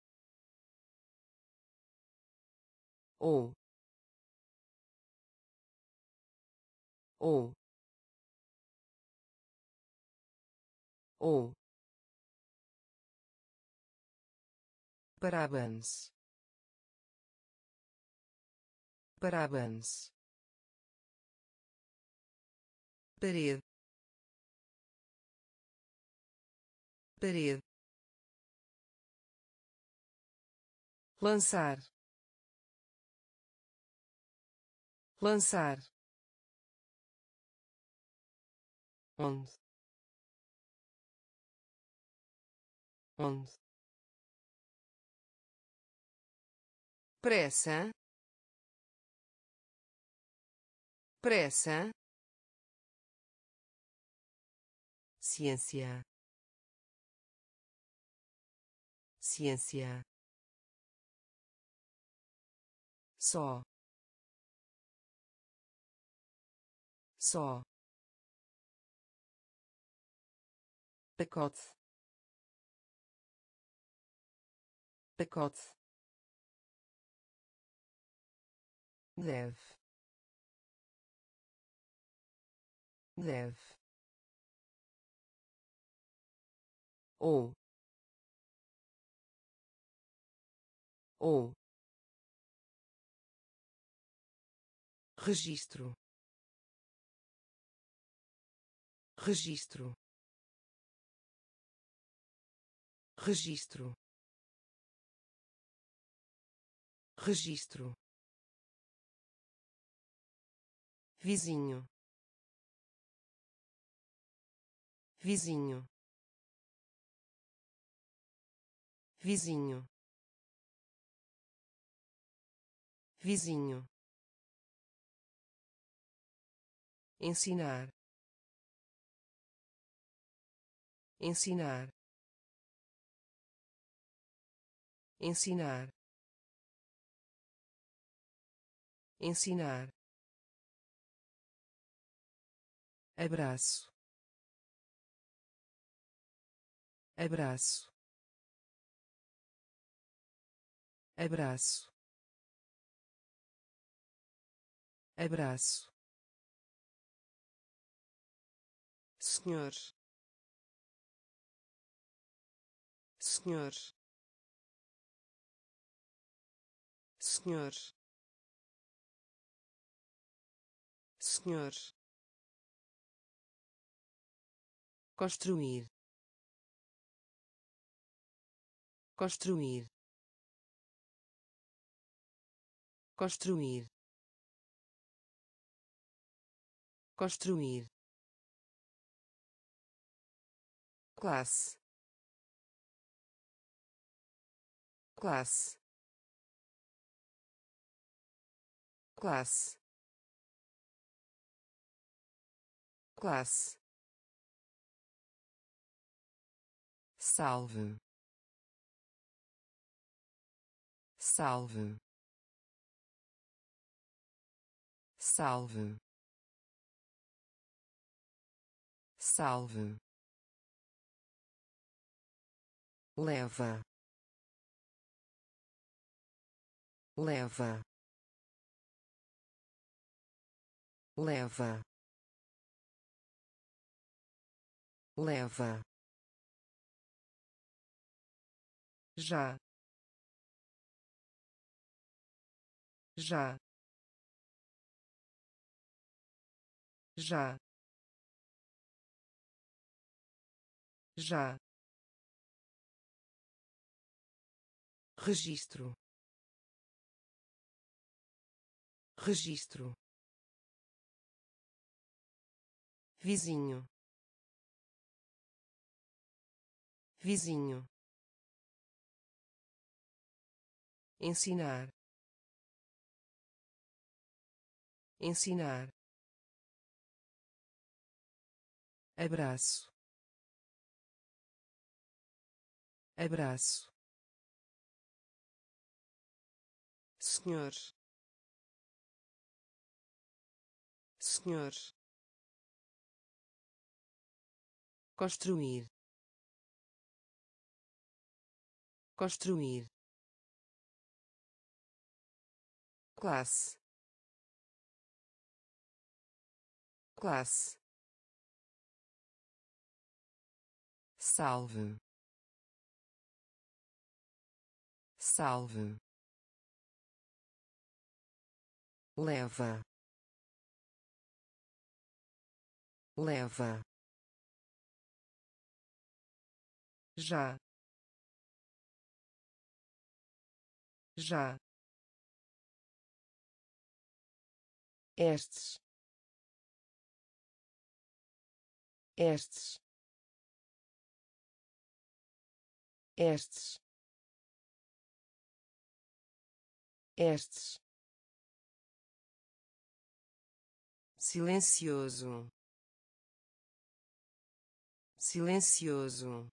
ou, ou, ou, parabéns, parabéns, parede, parede, lançar, lançar, onde, onde, pressa, pressa, ciência, ciência, só, só, pacote, pacote, deve, deve, ou, registro, registro, registro, registro, vizinho, vizinho, vizinho, vizinho, ensinar, ensinar, ensinar, ensinar, abraço, abraço, abraço, abraço, senhor, senhor, senhor, senhor, construir, construir, construir, construir, classe, classe, classe, classe, salve, salve, salve, salve, leva, leva, leva, leva, já, já, já, já, registro, registro, vizinho, vizinho, ensinar, ensinar, abraço, abraço, senhor, senhor, construir, construir, classe, classe, salve, salve, leva, leva, já, já, estes, estes, estes, estes, silencioso, silencioso,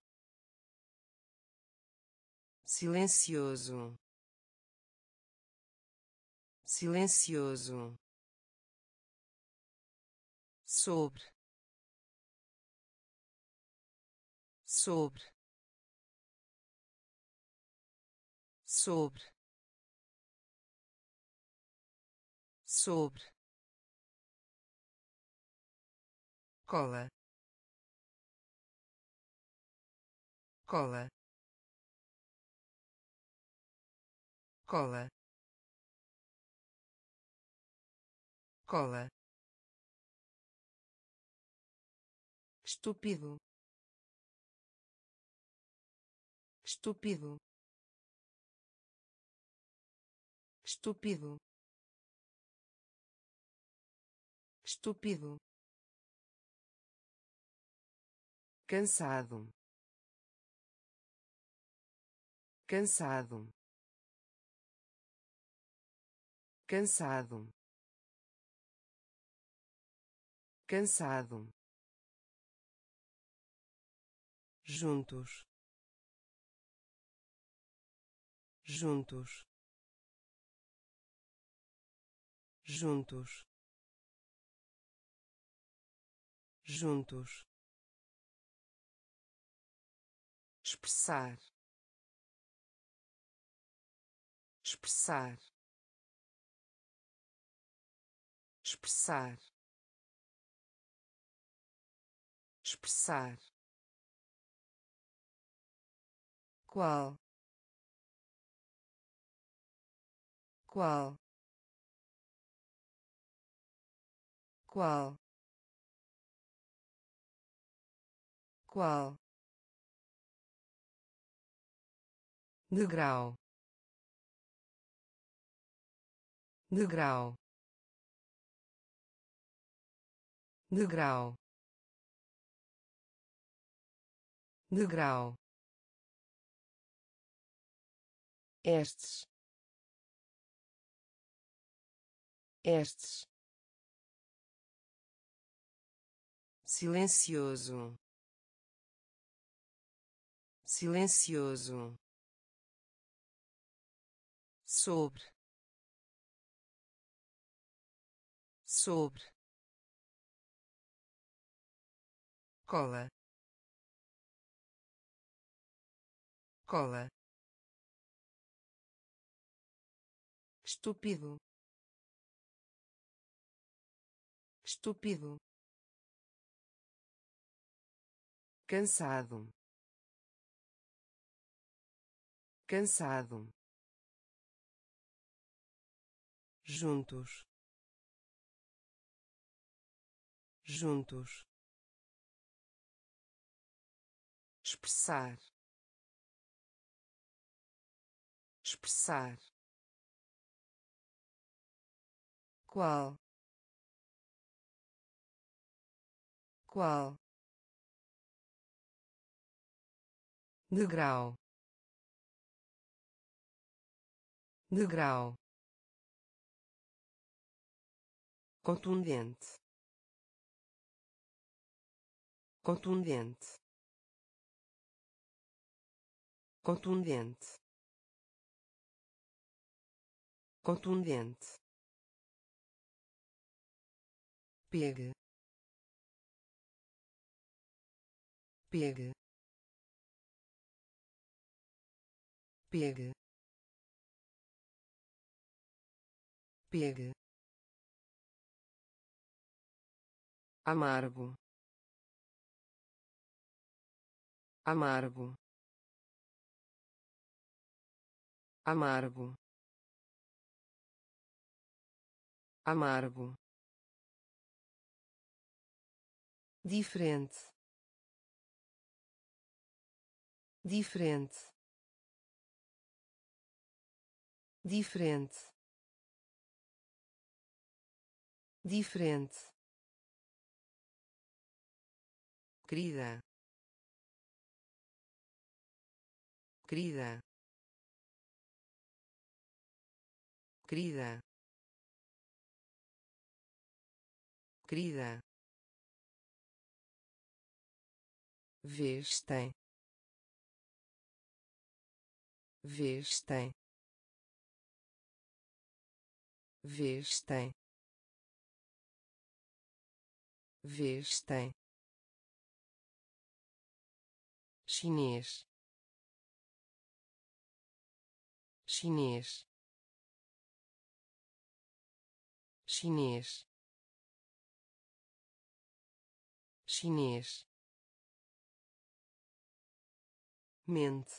silencioso, silencioso, sobre, sobre, sobre, sobre, cola, cola, cola, cola, estúpido, estúpido, estúpido, estúpido, cansado, cansado, cansado, cansado, juntos, juntos, juntos, juntos, expressar, expressar, expressar, expressar, qual, qual, qual, qual, degrau, degrau, degrau, degrau, estes, estes, silencioso, silencioso, sobre, sobre, cola, cola, estúpido, estúpido, cansado, cansado, juntos, juntos, expressar, expressar, qual, qual, degrau, degrau, contundente, contundente, contundente, contundente, pegue, pegue, pegue, pegue, amargo, amargo, amargo, amargo, diferente, diferente, diferente, diferente, querida, querida, querida, querida, vestem, vestem, vestem, vestem, chinês, chinês, chinês, chinês, mente,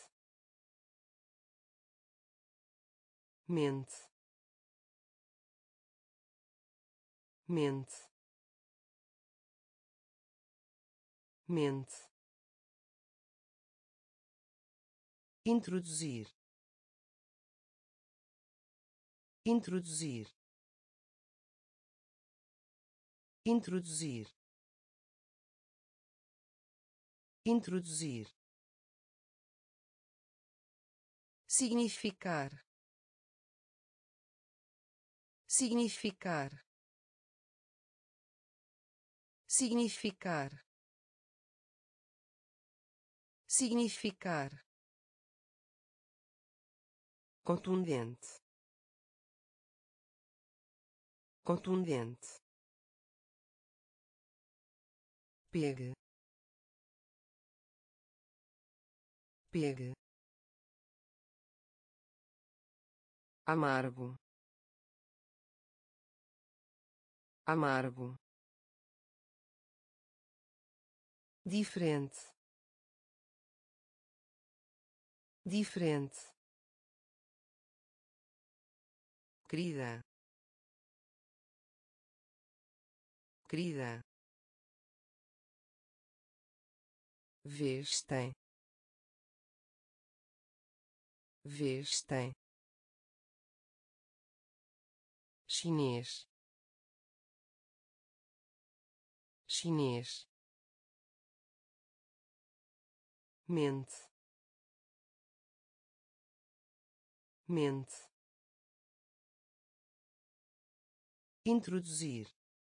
mente, mente, mente, introduzir, introduzir, introduzir, introduzir, significar, significar, significar, significar, contundente, contundente, pegue, pegue, amargo, amargo, diferente, diferente, querida, querida, vestem, vestem, chinês, chinês, mente, mente, introduzir,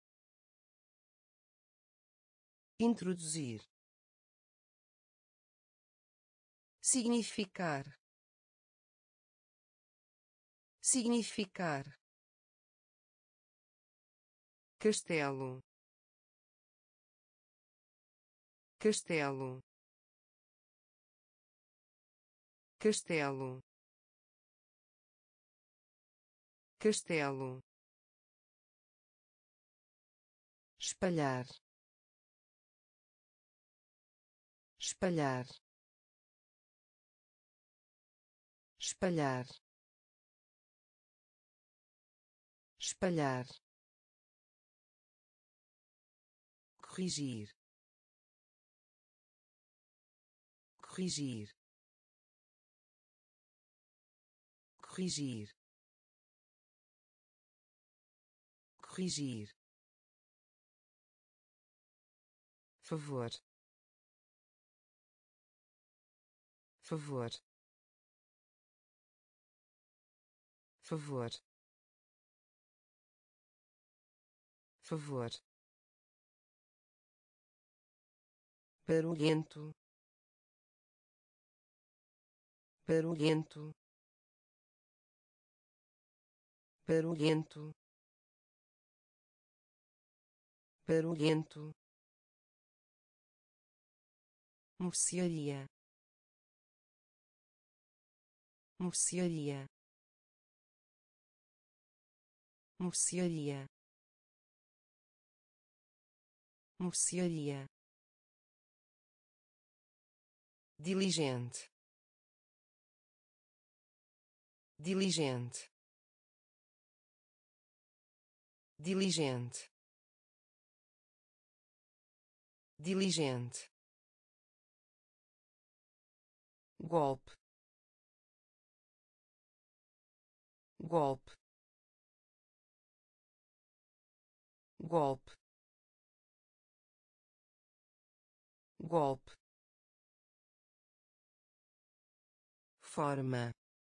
introduzir, significar, significar, castelo, castelo, castelo, castelo, espalhar, espalhar, espalhar, espalhar, corrigir, corrigir, corrigir, corrigir, favor, favor, favor, favor, barulhento, barulhento, barulhento, barulhento, mercearia, mercearia, mercearia, mercearia, diligente, diligente, diligente, diligente, golpe, golpe, golpe, golpe, forma,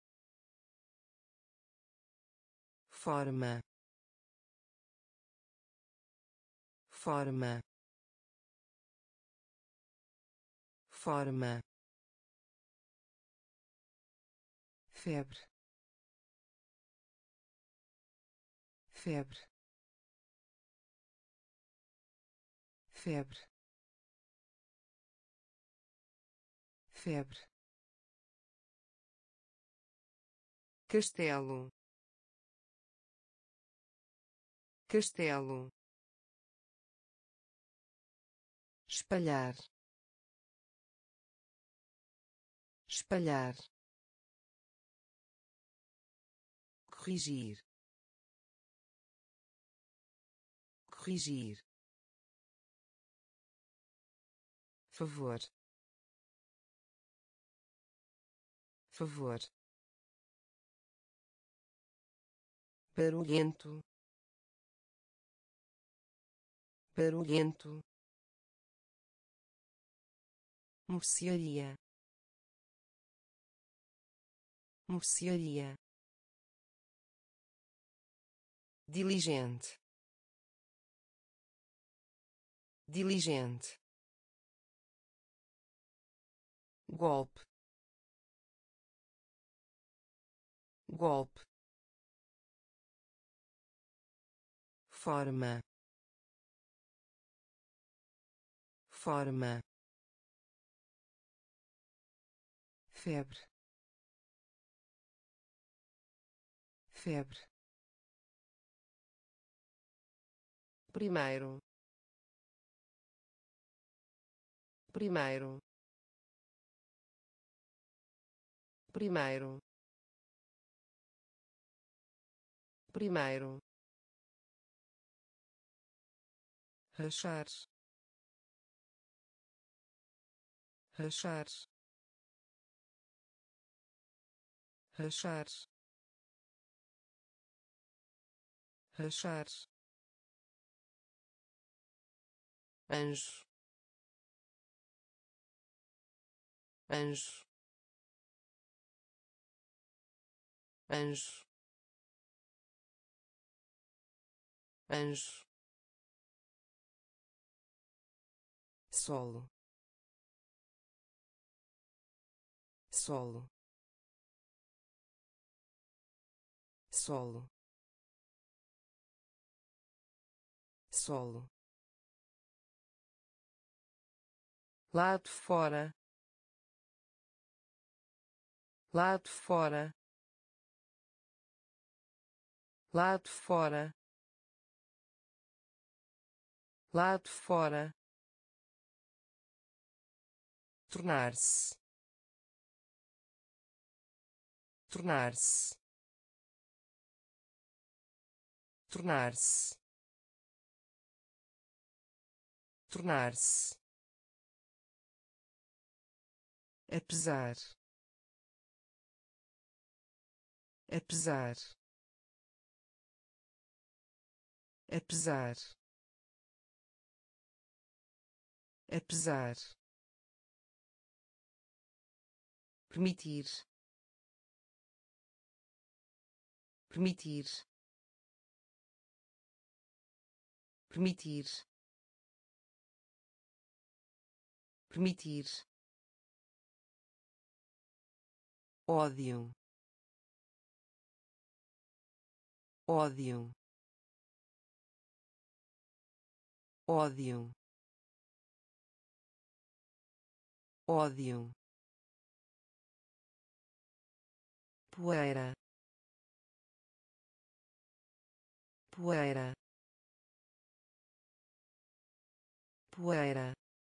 forma, forma, forma, febre, febre, febre, febre, castelo, castelo, espalhar, espalhar, corrigir, corrigir, favor, favor, barulhento, barulhento, mercearia, mercearia, diligente, diligente, golpe, golpe, forma, forma, febre, febre, primeiro, primeiro, primeiro, primeiro, rachar, rachar, rachar, rachar, anjo, anjo, anjo, anjo, solo, solo, solo, solo, lado fora, lado fora, lado fora, lado fora, tornar-se, tornar-se, tornar-se, tornar-se, apesar, apesar, apesar, apesar, permitir, permitir, permitir, permitir, ódio, ódio, ódio, ódio, poeira, poeira, poeira,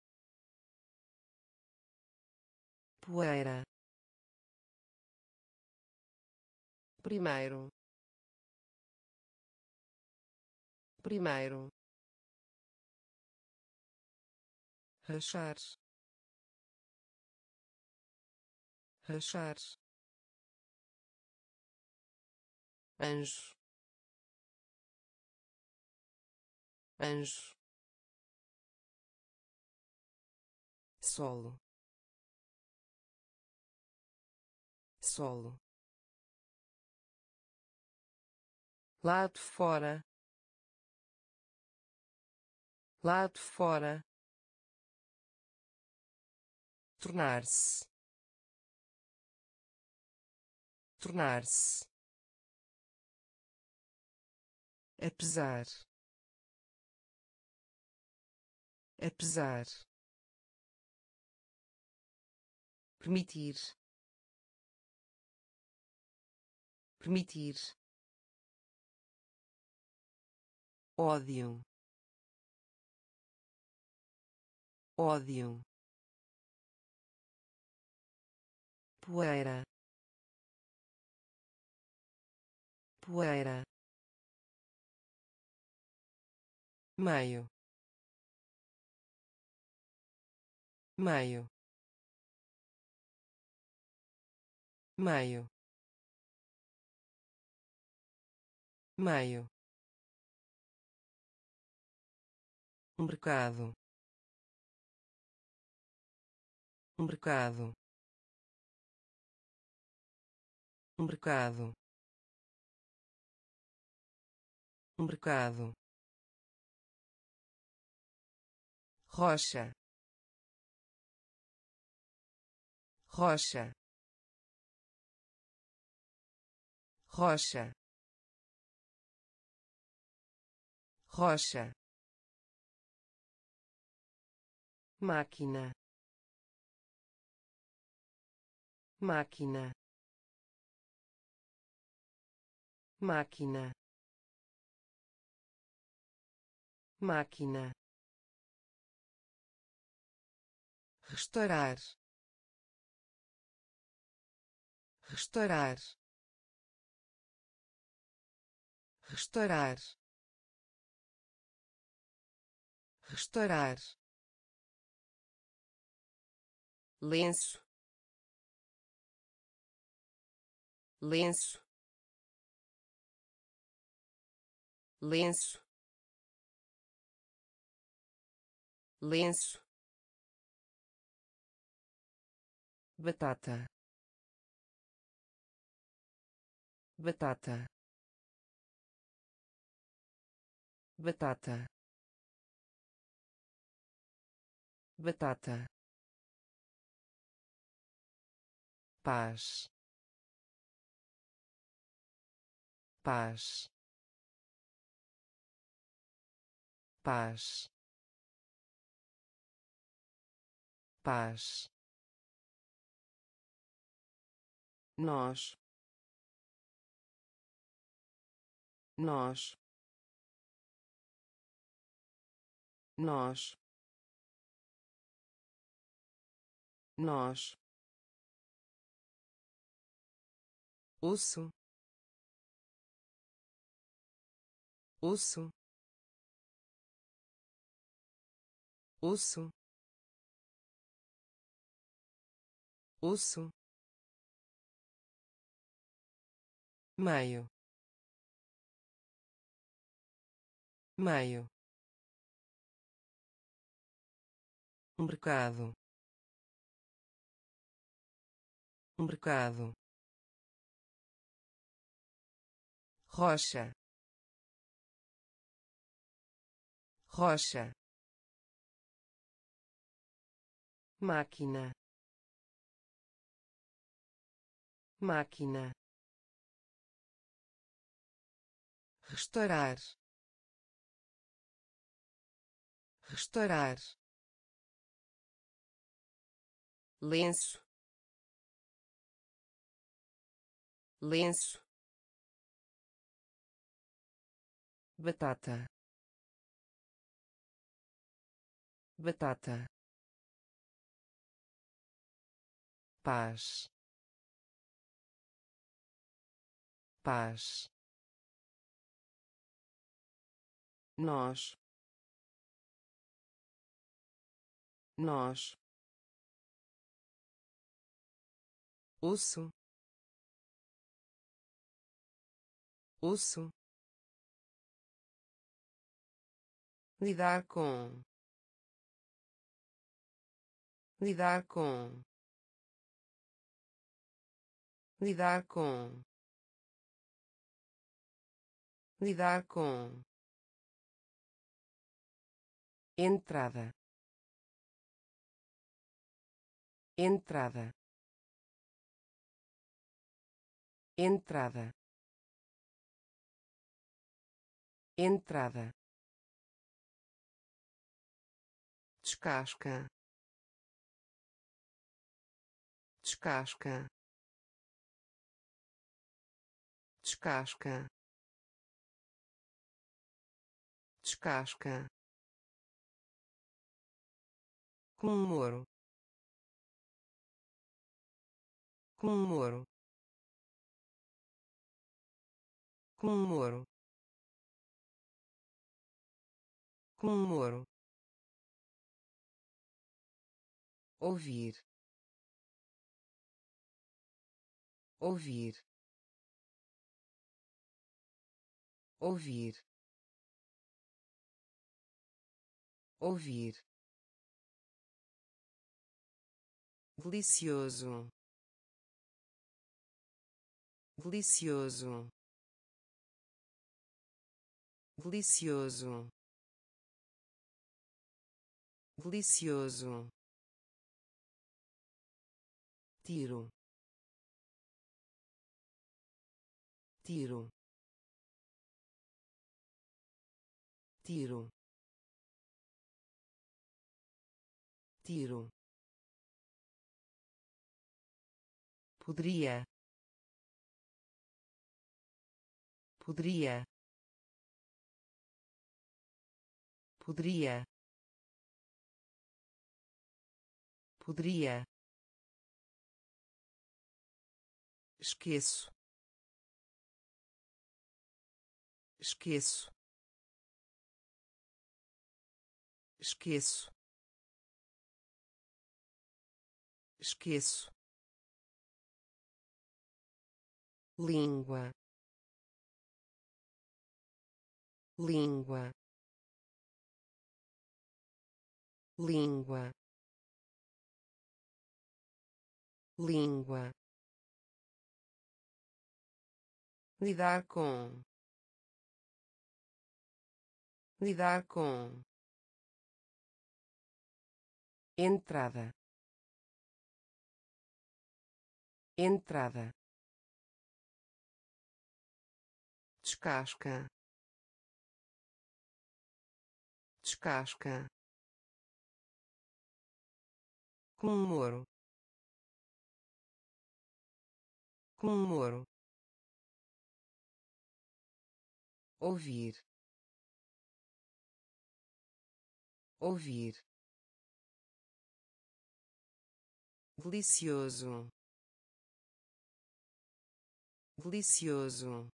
poeira, primeiro, primeiro, rachar, rachar, anjo, anjo, solo, solo, lado fora, lado fora, tornar-se, tornar-se, apesar, apesar, permitir, permitir, ódio, ódio, poeira, poeira, meio, meio, meio, meio, um mercado, um mercado, um mercado, um mercado, rocha, rocha, rocha, rocha, máquina, máquina, máquina, máquina, restaurar, restaurar, restaurar, restaurar, lenço, lenço, lenço, lenço, batata, batata, batata, batata, paz, paz, paz, paz, nós, nós, nós, nós, osso, osso, osso, osso, maio, maio, mercado, mercado, rocha, rocha, máquina, máquina, restaurar, restaurar, lenço, lenço, batata, batata, paz, paz, nós, nós, osso, osso, lidar com, lidar com, lidar com, lidar com, entrada, entrada, entrada, entrada, descasca, descasca, descasca, descasca, comemoro, comemoro, comemoro, comemoro, ouvir, ouvir, ouvir, ouvir, delicioso, delicioso, delicioso, delicioso, tiro, tiro, tiro, tiro, poderia, poderia, poderia, poderia, esqueço, esqueço, esqueço, esqueço, língua, língua, língua, língua, lidar com, entrada, entrada, descasca, descasca, comemoro, comemoro, ouvir, ouvir, delicioso, delicioso,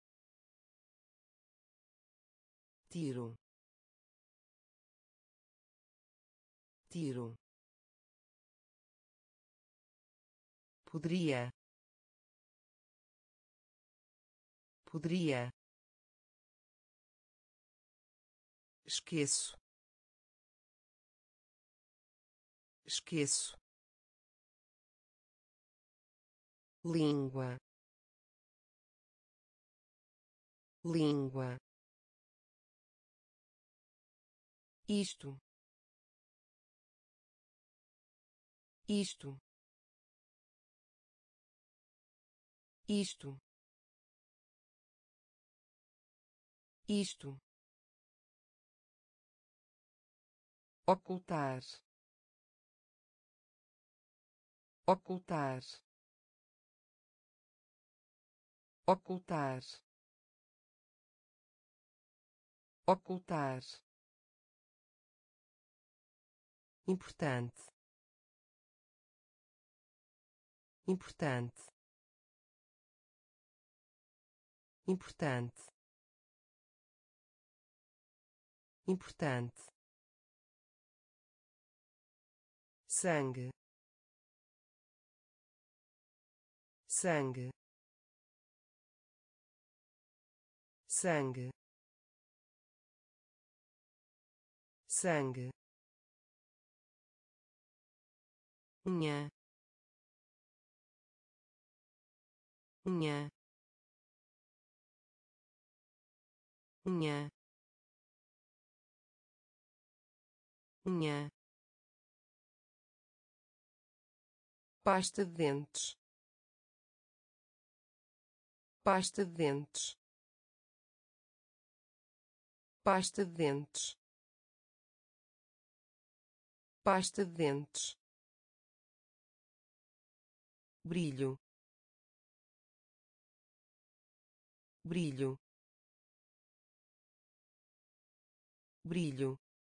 tiro, tiro, poderia, poderia, esqueço, esqueço, língua, língua, isto, isto, isto, isto, ocultar, ocultar, ocultar, ocultar, importante, importante, importante, importante, sangue, sangue, sangue, sangue, unha, unha, unha, unha, pasta de dentes, pasta de dentes, pasta de dentes, pasta de dentes, brilho, brilho, brilho,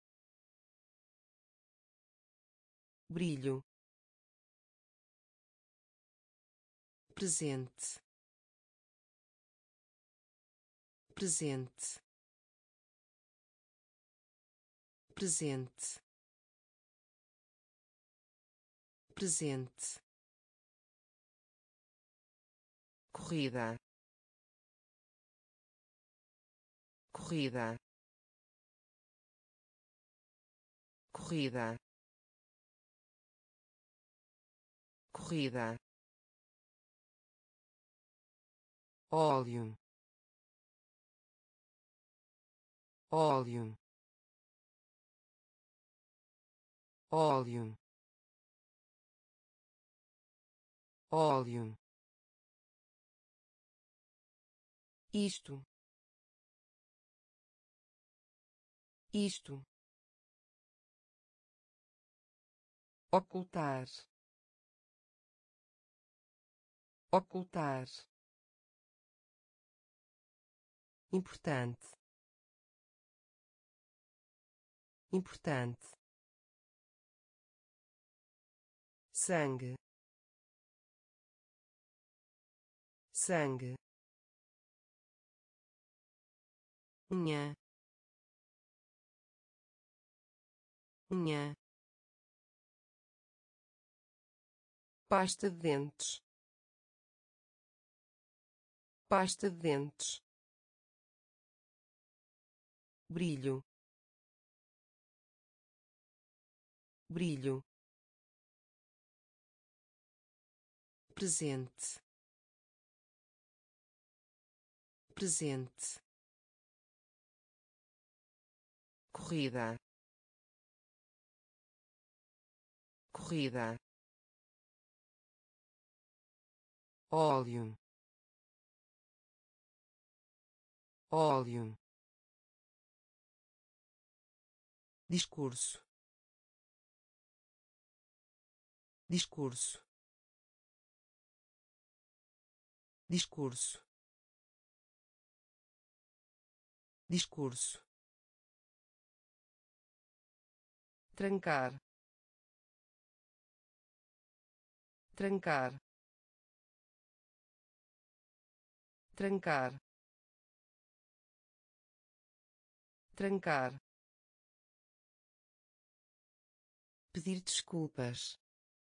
brilho, presente, presente, presente, presente, corrida, corrida, corrida, corrida, óleo, óleo, óleo, óleo, isto, isto, ocultar, ocultar, importante, importante, sangue, sangue, unha, unha, pasta de dentes, pasta de dentes, brilho, brilho, presente, presente, corrida, corrida, óleo, óleo, discurso, discurso, discurso, discurso, trancar, trancar, trancar, trancar, pedir desculpas,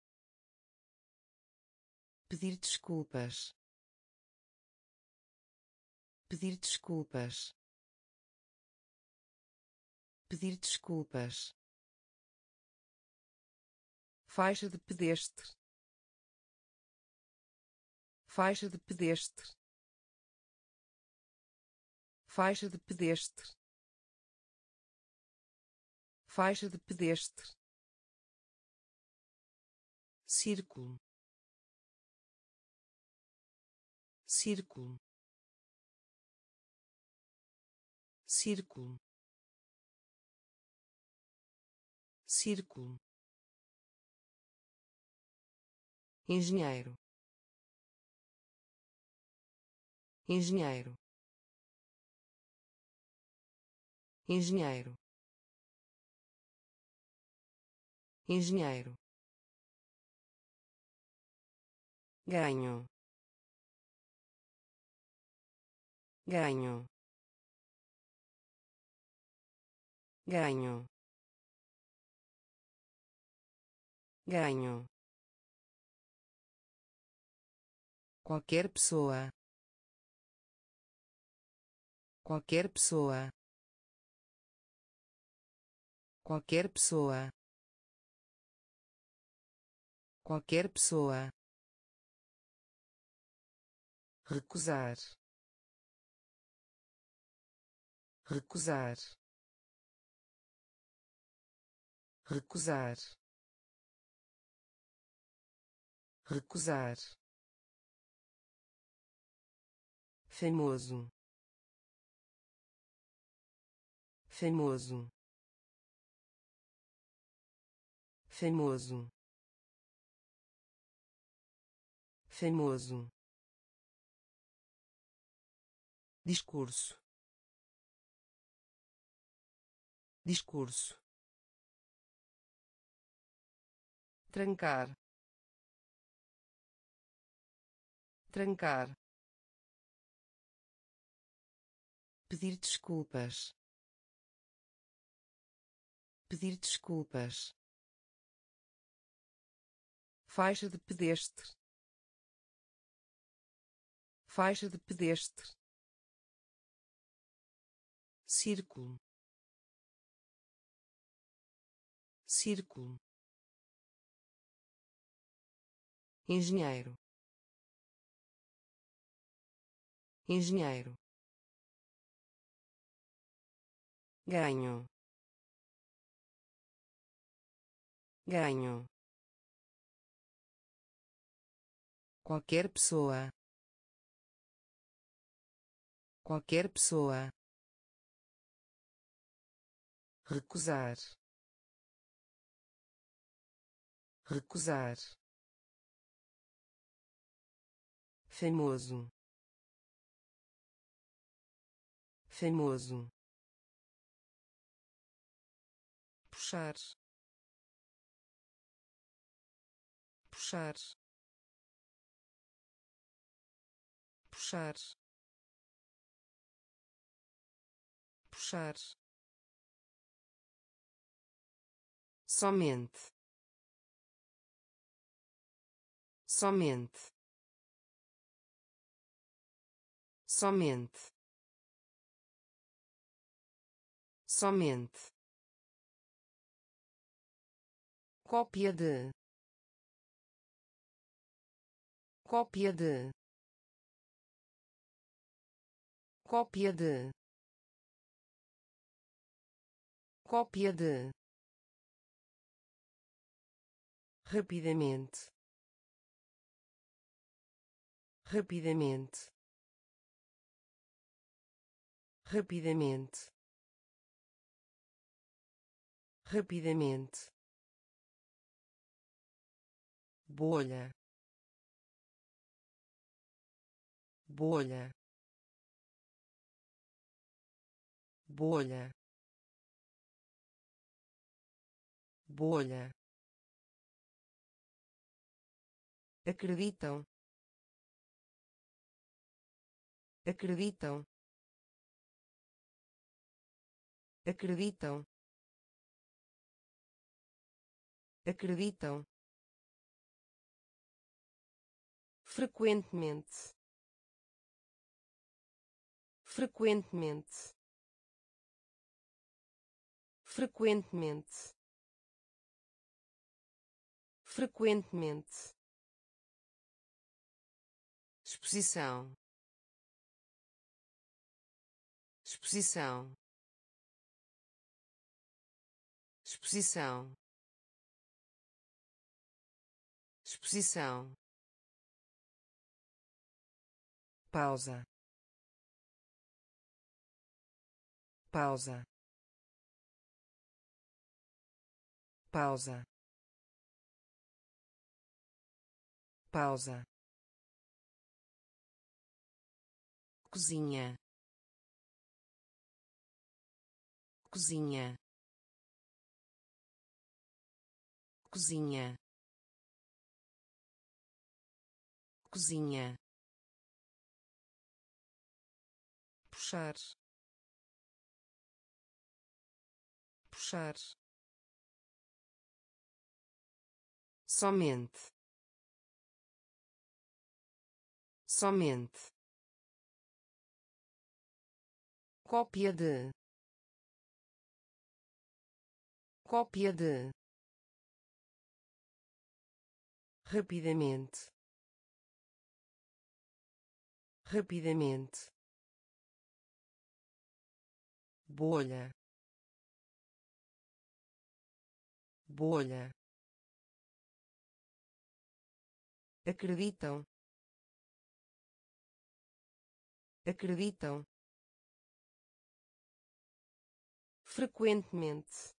pedir desculpas, pedir desculpas, pedir desculpas, faixa de pedestre, faixa de pedestre, faixa de pedestre, faixa de pedestre, círculo, círculo, círculo, círculo, engenheiro, engenheiro, engenheiro, engenheiro, ganho, ganho, ganho, ganho, qualquer pessoa, qualquer pessoa, qualquer pessoa, qualquer pessoa, recusar, recusar, recusar, recusar, famoso, famoso, famoso, famoso, discurso, discurso, trancar, trancar, pedir desculpas, pedir desculpas, faixa de pedestre, faixa de pedestre, círculo, círculo, engenheiro, engenheiro, ganho, ganho, qualquer pessoa, qualquer pessoa, recusar, recusar, famoso, famoso, puxar, puxar, puxar, puxar, somente, somente, somente, somente, cópia de, cópia de, cópia de, cópia de, rapidamente, rapidamente, rapidamente, rapidamente, bolha, bolha, bolha, bolha, acreditam, acreditam, acreditam, acreditam, frequentemente, frequentemente, frequentemente, frequentemente, exposição, exposição, exposição, exposição, pausa, pausa, pausa, pausa, cozinha, cozinha, cozinha, cozinha, puxar, puxar, somente, somente, cópia de, cópia de, rapidamente, rapidamente, bolha, bolha, acreditam, acreditam, frequentemente,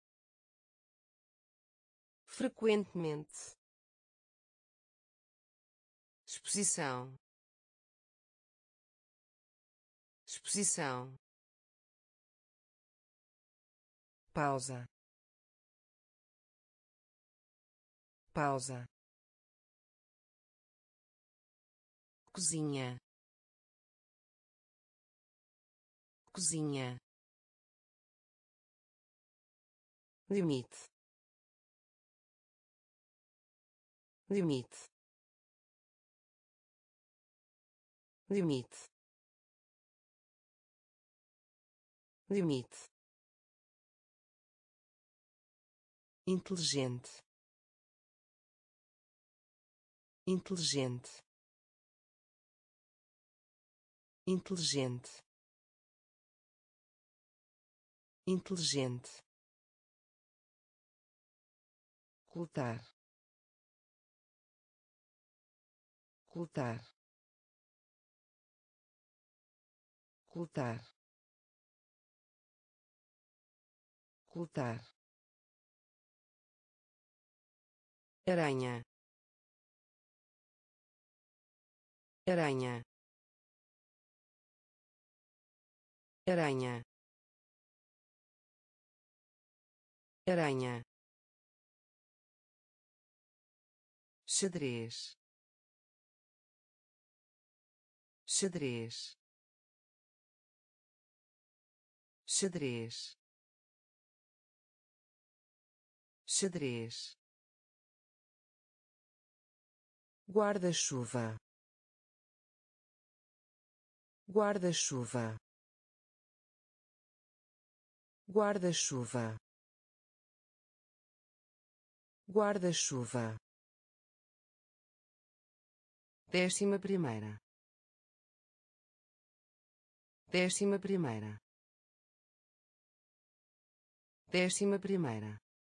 frequentemente, exposição, exposição, pausa, pausa, cozinha, cozinha, limite, limite, limite, limite, inteligente, inteligente, inteligente, inteligente, ocultar, ocultar, ocultar, ocultar, aranha, aranha, aranha, aranha, xadrez, xadrez, xadrez, xadrez, guarda-chuva, guarda-chuva, guarda-chuva, guarda-chuva, 11ª, 11ª, 11ª,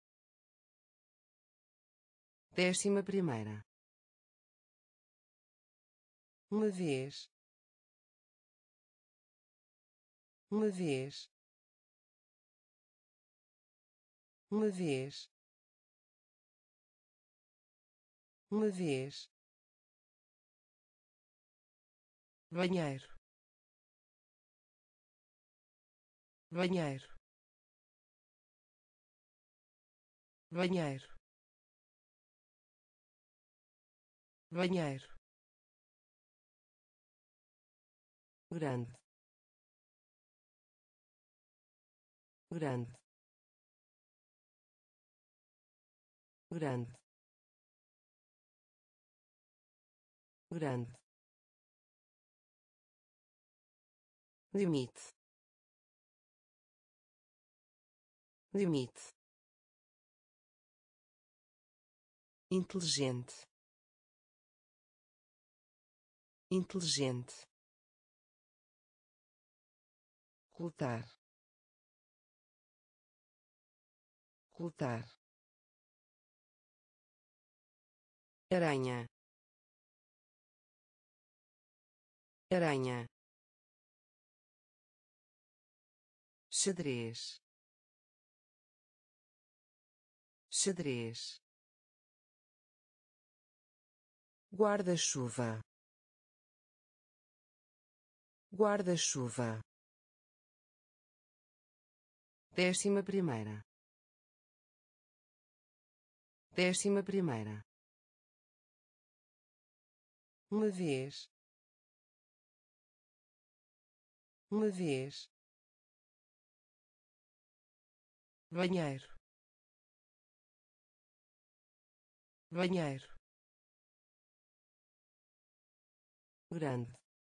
11ª, uma vez, uma vez, uma vez, uma vez, banheiro, banheiro, banheiro, banheiro, grande, grande, grande, grande, limite, limite, inteligente, inteligente, ocultar, ocultar, aranha, aranha, xadrez, xadrez, guarda-chuva, guarda-chuva, 11ª, 11ª, uma vez, uma vez, banheiro, banheiro, grande,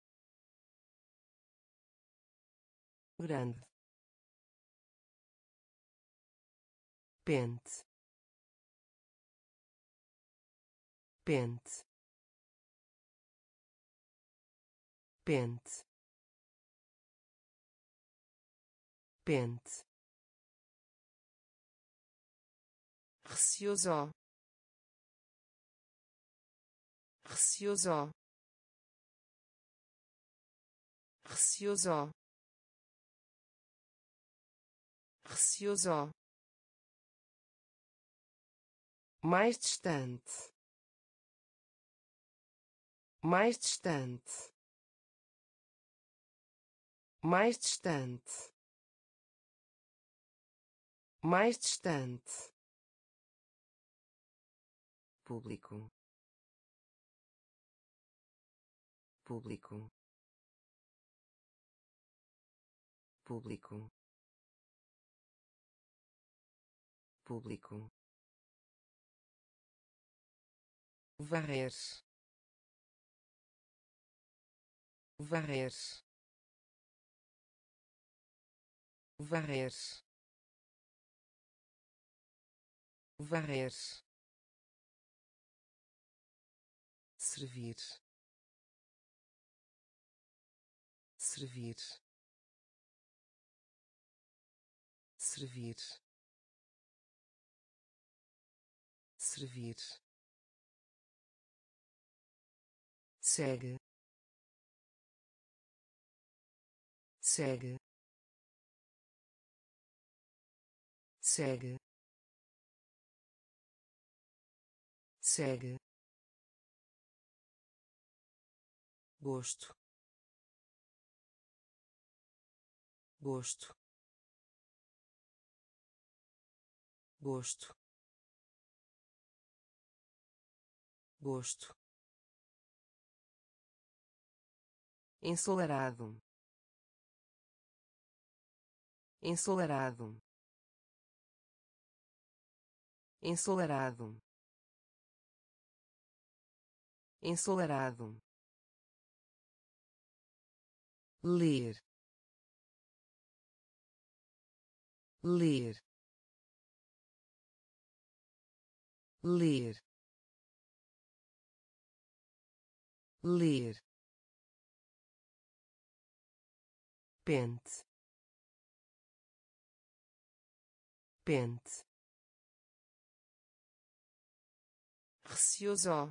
grande, pente, pente, pente, pente, receoso, receoso, receoso, receoso, mais distante, mais distante, mais distante, mais distante, público, público, público, público, varrer, varrer, varrer, varrer, servir, servir, servir, servir, segue, segue, segue, segue, gosto, gosto, gosto, gosto, ensolarado, ensolarado, ensolarado, ensolarado, ler, ler, ler, ler, pente, pente, receoso,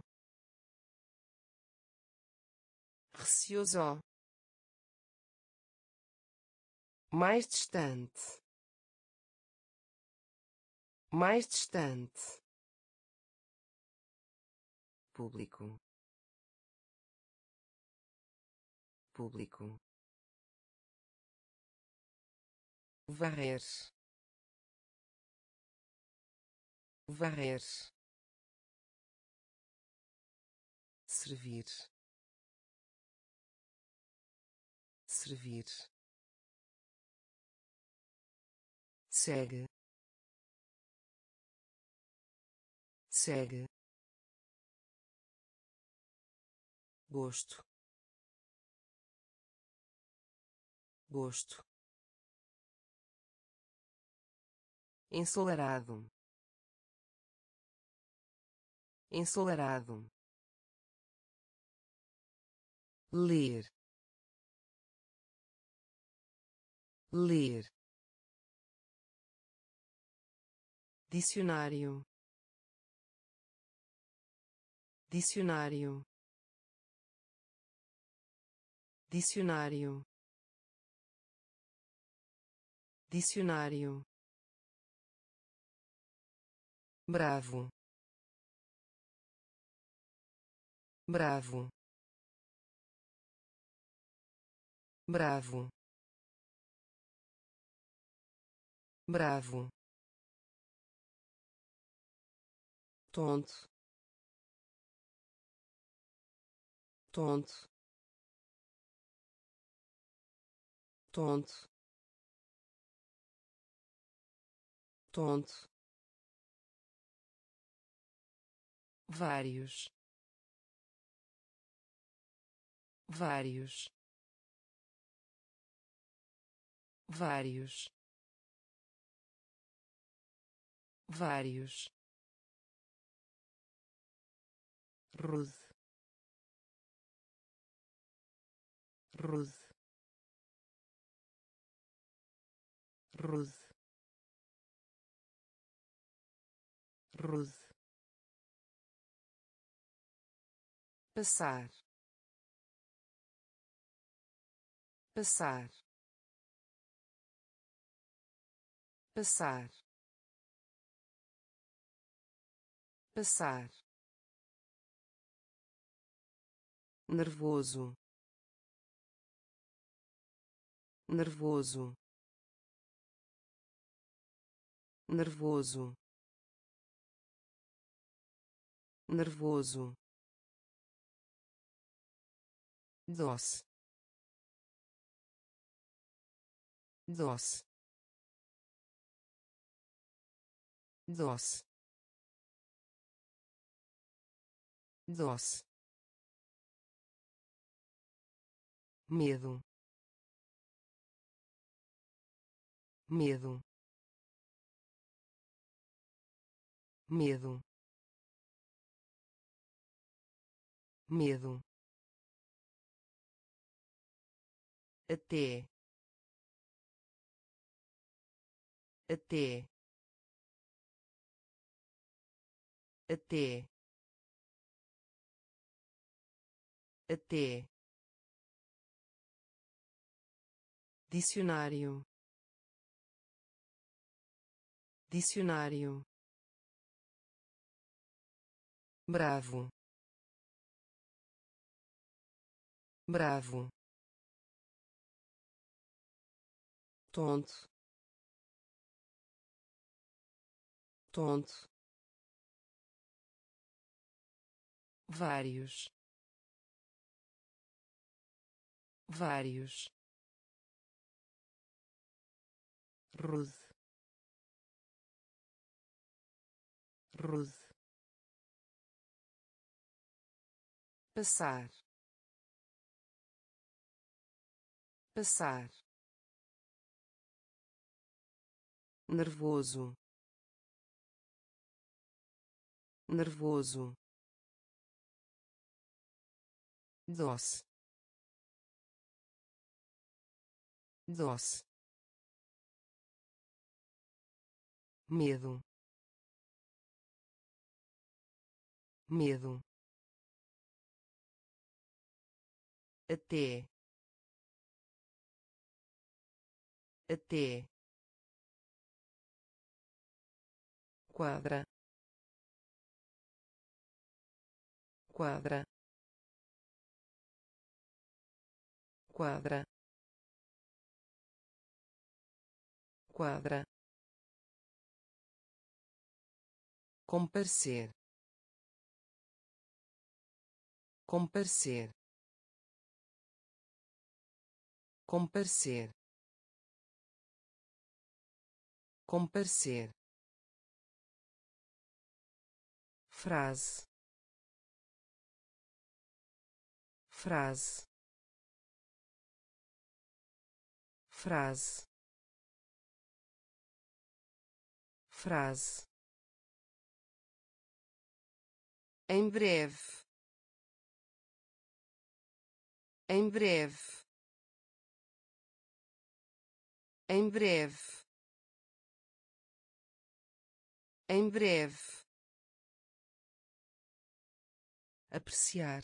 receoso, mais distante, mais distante, público, público, varrer, varrer, servir, servir, segue, segue, gosto, gosto, ensolarado, ensolarado, ler, ler, dicionário, dicionário, dicionário, dicionário, bravo, bravo, bravo, bravo, tonto, tonto, tonto, tonto, vários, vários, vários, vários, rude, rude, rude, rude, passar, passar, passar, passar, nervoso, nervoso, nervoso, nervoso, doce, doce, doce, doce, medo, medo, medo, medo, até, até, até, até, dicionário, dicionário, bravo, bravo, tonto, tonto, vários, vários, rude, rude, passar, passar, nervoso, nervoso, doce, doce, medo, medo, até, até, quadra, quadra, quadra, quadra, comparecer, comparecer, comparecer, comparecer, frase, frase, frase, frase, em breve, em breve, em breve, em breve, apreciar,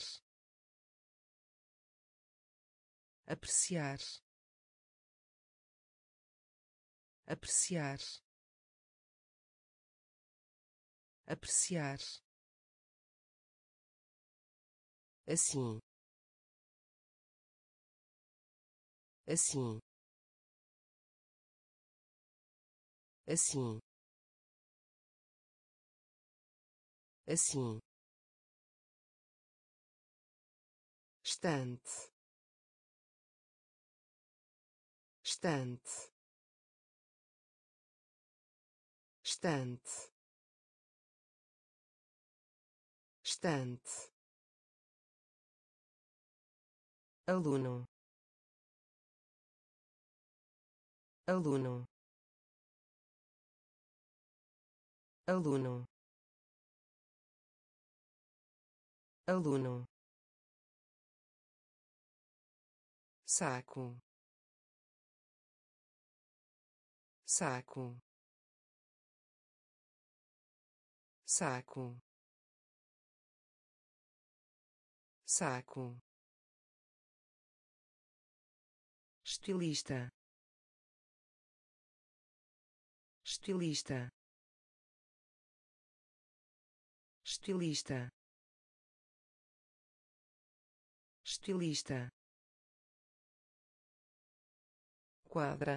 apreciar, apreciar, apreciar, assim, assim, assim, assim, estante, estante, estante, estante, aluno, aluno, aluno, aluno, saco, saco, saco, saco, estilista, estilista, estilista, estilista, quadra,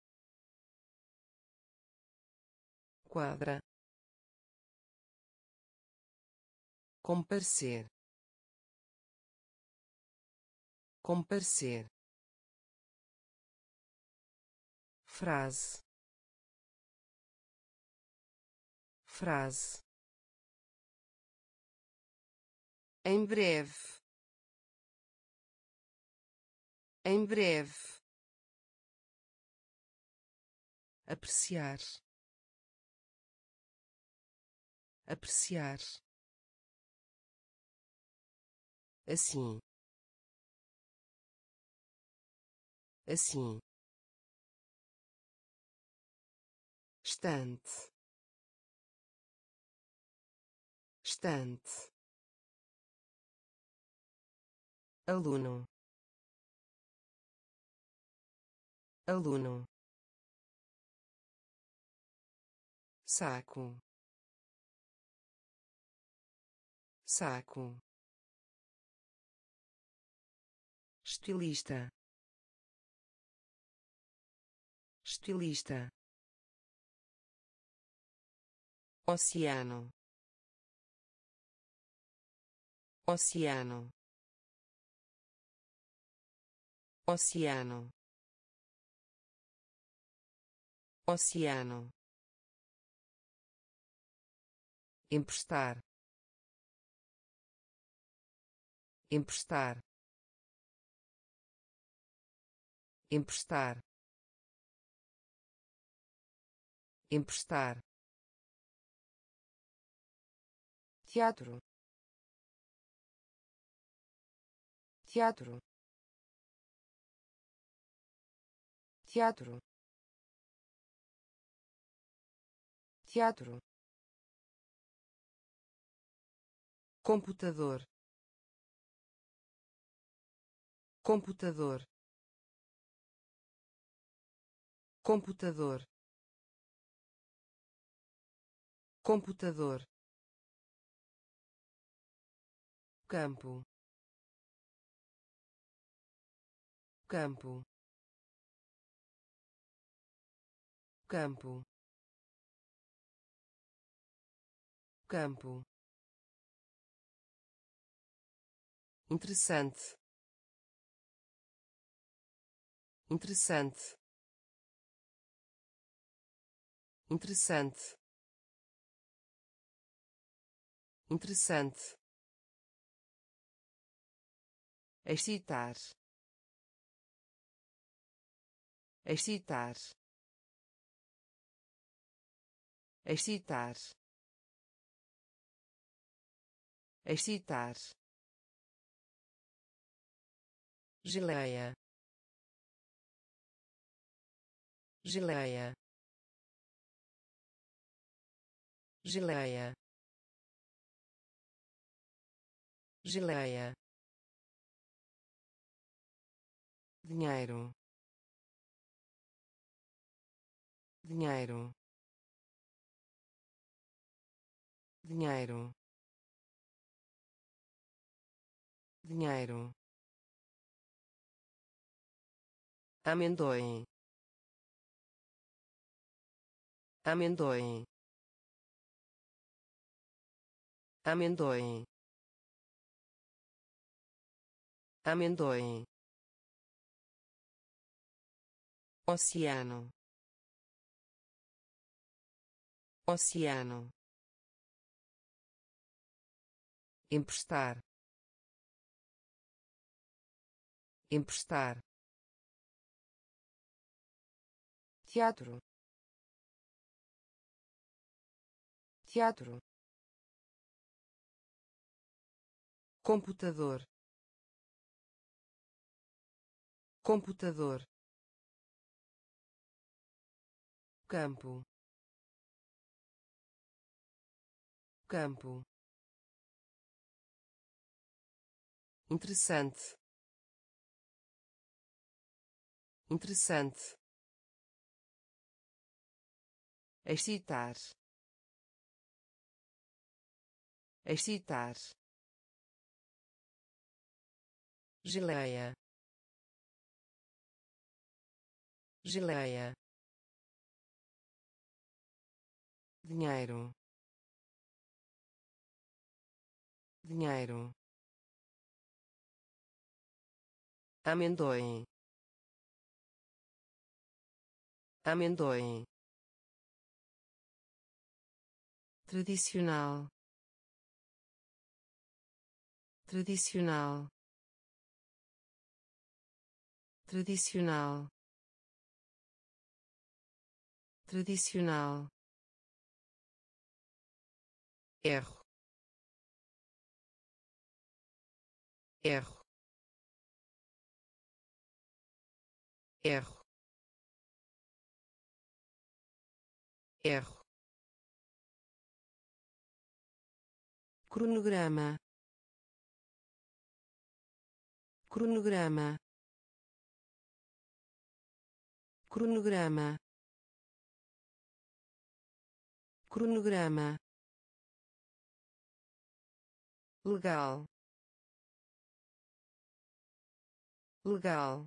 quadra, comparecer, comparecer, frase, frase, em breve, em breve, apreciar, apreciar, assim, assim, estante, estante, aluno, aluno, saco, saco, estilista, estilista, oceano, oceano, oceano, oceano, emprestar, emprestar, emprestar, emprestar, teatro, teatro, teatro, teatro, computador, computador, computador, computador, campo, campo, campo, campo, interessante, interessante, interessante, interessante, excitar, excitar, excitar, excitar, geleia, geleia, geleia, geleia, dinheiro, dinheiro, dinheiro, dinheiro, amendoim, amendoim, amendoim, amendoim, oceano, oceano, emprestar, emprestar, teatro, teatro, computador, computador, campo, campo, interessante, interessante, excitar, excitar, geleia, geleia, dinheiro, dinheiro, amendoim, amendoim, tradicional, tradicional, tradicional, tradicional, erro, erro, erro, erro, cronograma, cronograma, cronograma, cronograma, legal, legal,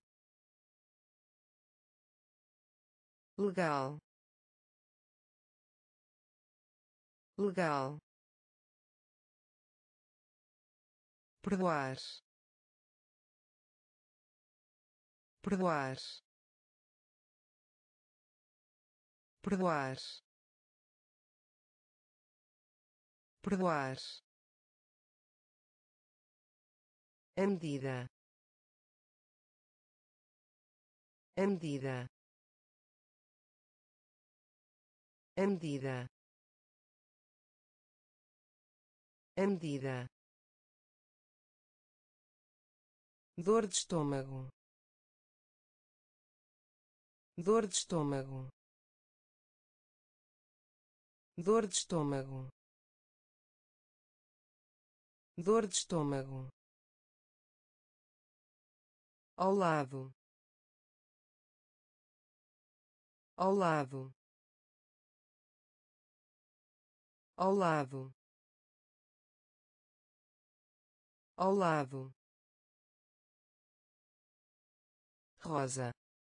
legal, legal, perdoar, perdoar, perdoar, perdoar, a medida, a medida, a medida, a medida, dor de estômago, dor de estômago, dor de estômago, dor de estômago, ao lado, ao lado, ao lado, ao lado, rosa,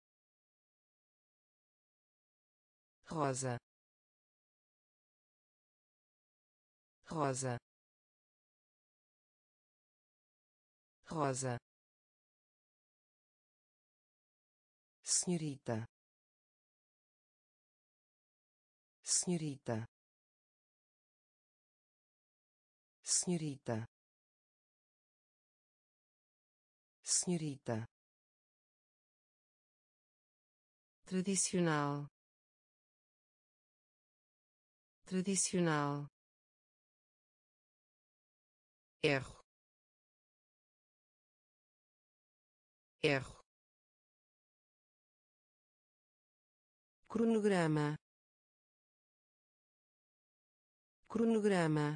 rosa, rosa, rosa, senhorita, senhorita, senhorita, senhorita, tradicional, tradicional, erro, erro, cronograma, cronograma,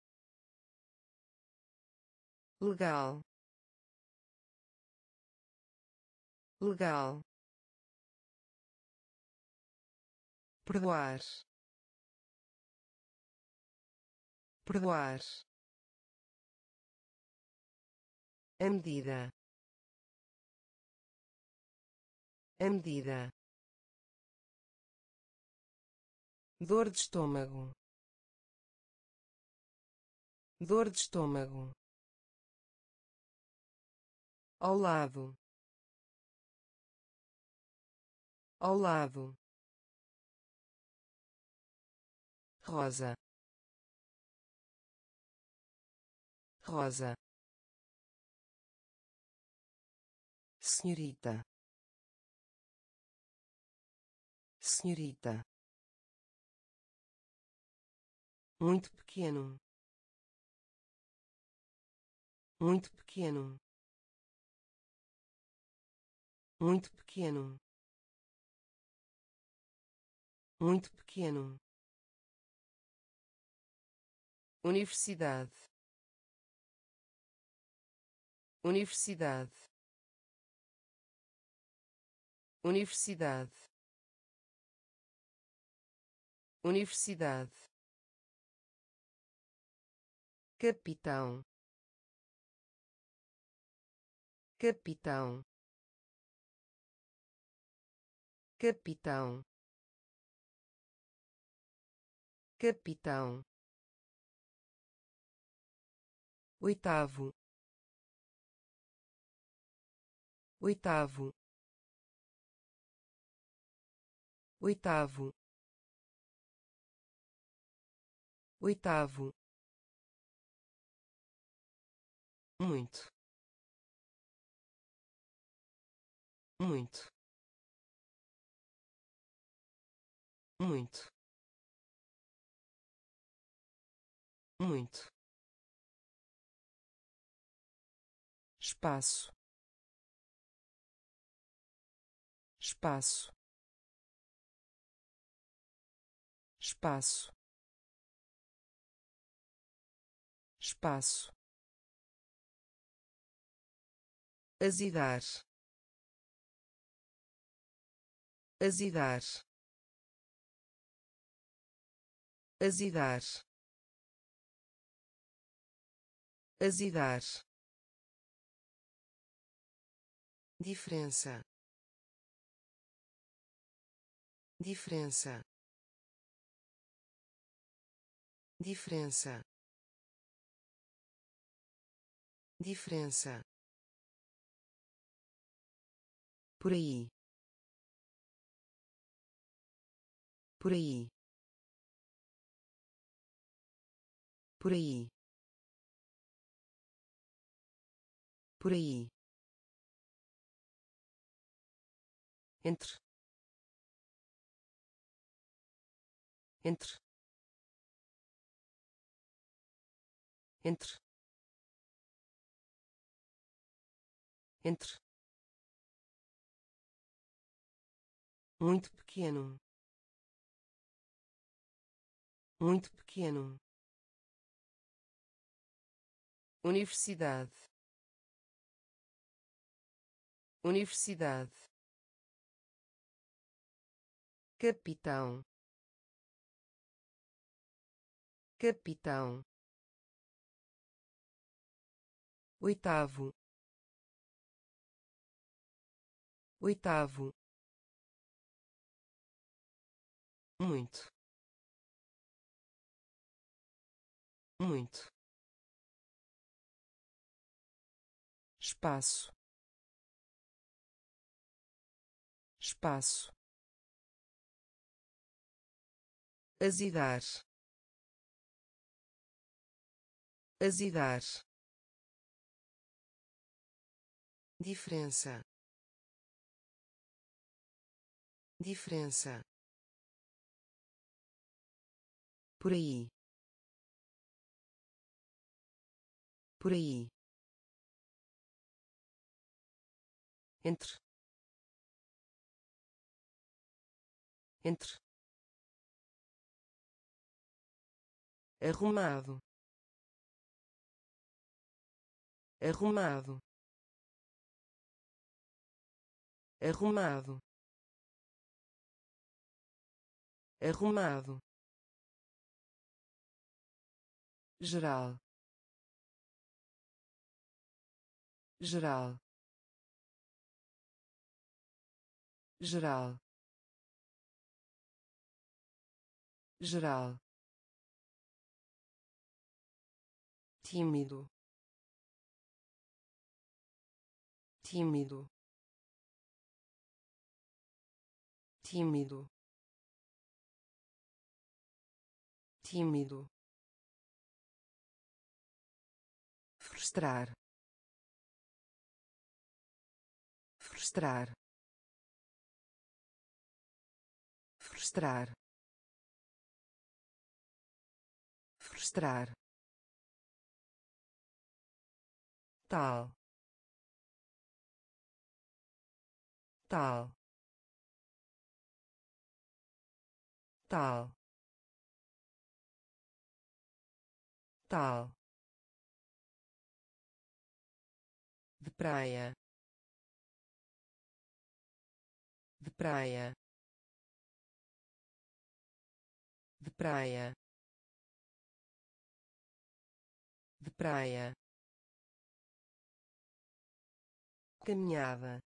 legal, legal, perdoar, perdoar, a medida, a medida, dor de estômago, dor de estômago, ao lado, ao lado, rosa, rosa, senhorita, senhorita, muito pequeno, muito pequeno, muito pequeno, muito pequeno, universidade, universidade, universidade, universidade, capitão, capitão, capitão, capitão, oitavo, oitavo, oitavo, oitavo, muito, muito, muito, muito, espaço, espaço, espaço, espaço, azedar, azedar, azedar, azedar, diferença, diferença, diferença, diferença, por aí, por aí, por aí, por aí, entre, entre, entre, entre, muito pequeno, muito pequeno, universidade, universidade, capitão, capitão, oitavo, oitavo, muito, muito, espaço, espaço, azedar, azedar, diferença, diferença, por aí, por aí, entre, entre, arrumado, arrumado, arrumado, arrumado, geral, geral, geral, geral, tímido, tímido, tímido, tímido, frustrar, frustrar, frustrar, frustrar, tal, tal, tal, tal, de praia, de praia, de praia, de praia, caminhada,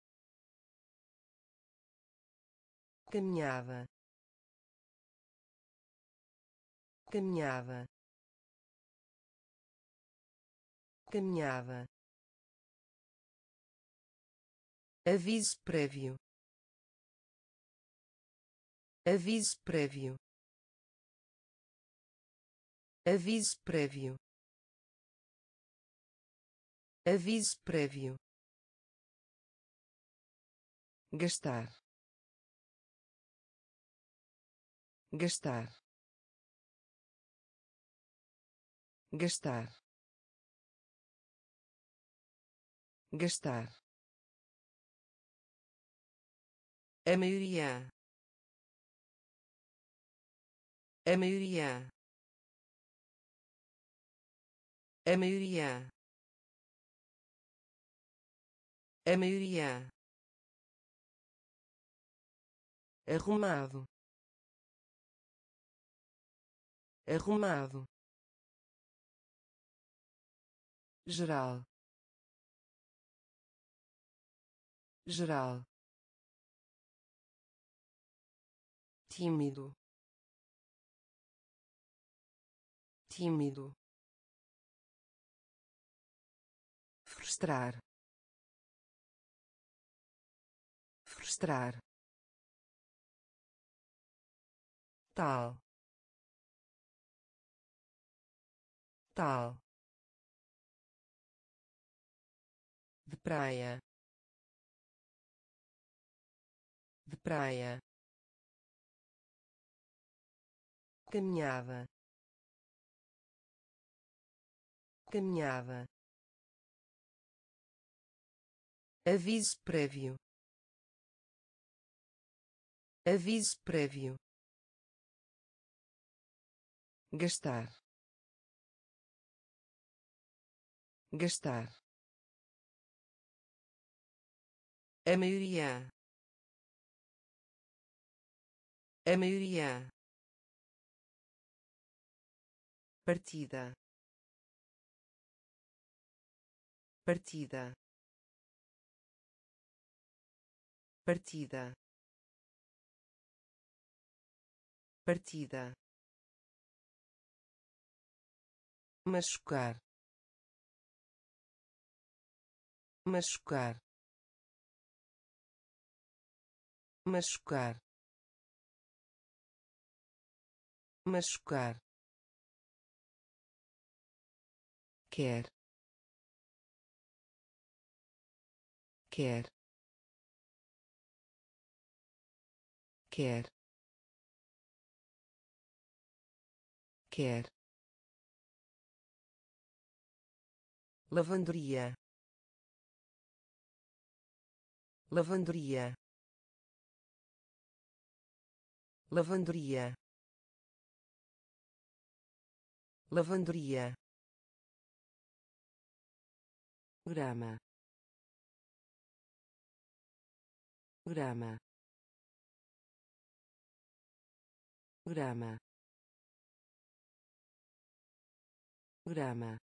caminhada, caminhada, caminhada, aviso prévio, aviso prévio, aviso prévio, aviso prévio, gastar, gastar, gastar, gastar, a maioria, a maioria, a maioria, a maioria, arrumado, arrumado, geral, geral, tímido, tímido, frustrar, frustrar, tal, tal, de praia, de praia, caminhada, caminhada, aviso prévio, aviso prévio, gastar, gastar, a maioria, a maioria, partida, partida, partida, partida, machucar, machucar, machucar, machucar, quer, quer, quer, quer, lavanderia, lavanderia, lavanderia, lavanderia, grama, grama, grama, grama,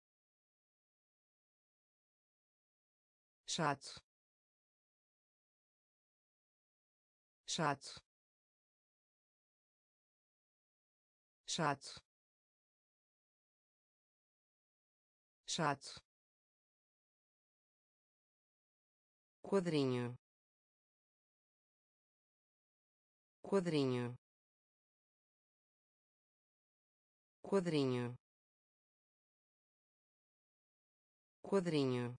chato, chato, chato, chato, quadrinho, quadrinho, quadrinho, quadrinho,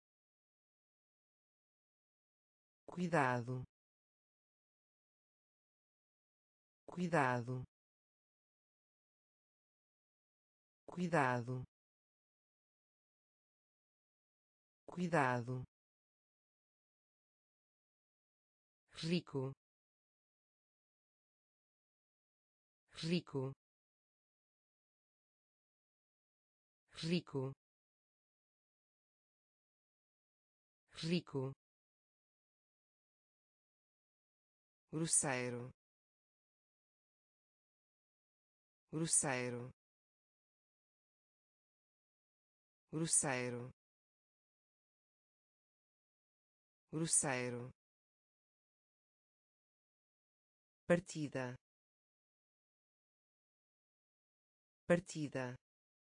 cuidado, cuidado, cuidado, cuidado, rico, rico, rico, rico, grosseiro, grosseiro, grosseiro, grosseiro, partida, partida,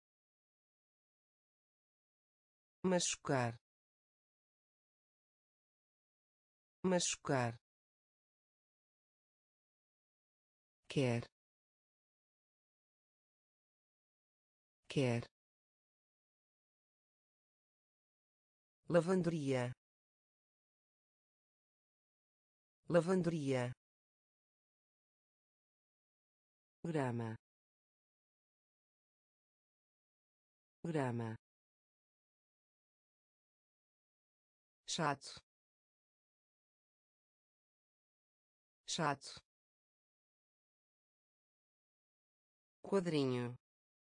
machucar, machucar, quer, quer, lavanderia, lavanderia, grama, grama, chato, chato, quadrinho,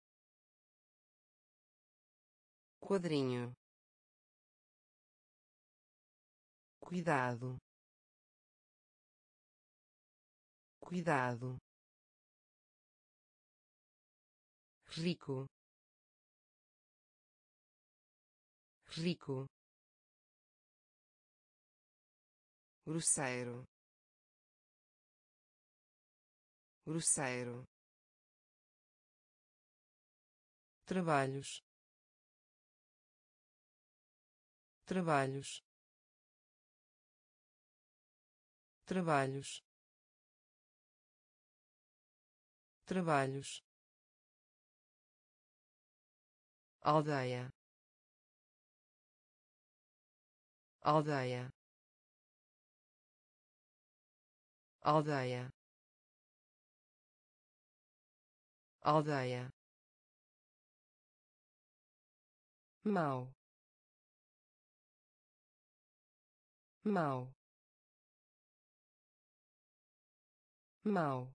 quadrinho, cuidado, cuidado, rico, rico, grosseiro, grosseiro, trabalhos, trabalhos, trabalhos, trabalhos, aldeia, aldeia, aldeia, aldeia, mau, mau, mau,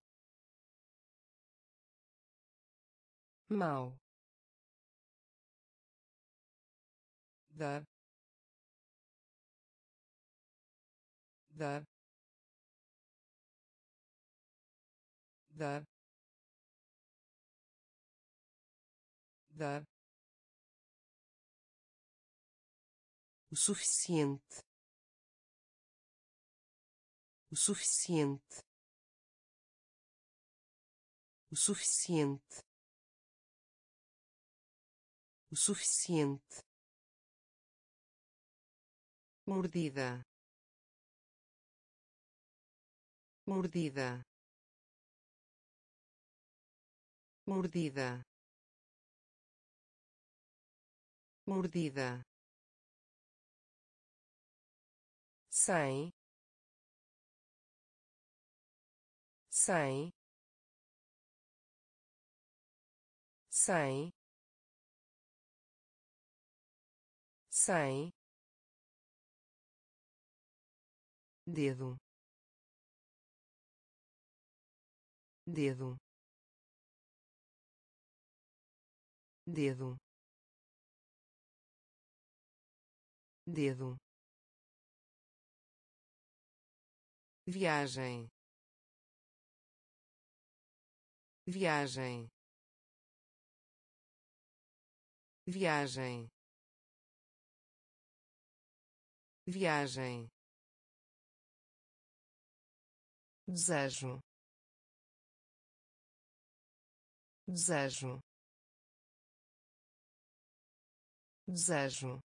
mau, dar, dar, dar, dar, o suficiente, o suficiente, o suficiente, o suficiente, mordida, mordida, mordida, mordida, sem, sem, sem, sem, dedo, dedo, dedo, dedo, viagem, viagem, viagem, viagem, desejo, desejo, desejo,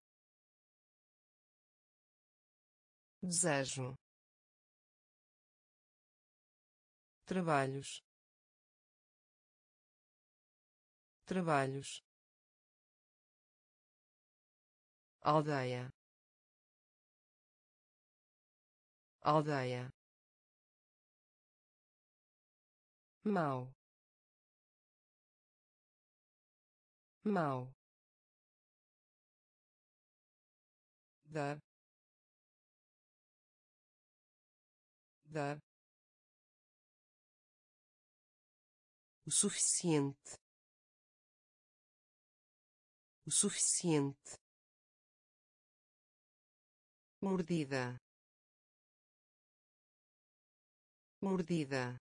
desejo, trabalhos, trabalhos, aldeia, aldeia, mau, mau, dar, dar, o suficiente, o suficiente, mordida, mordida,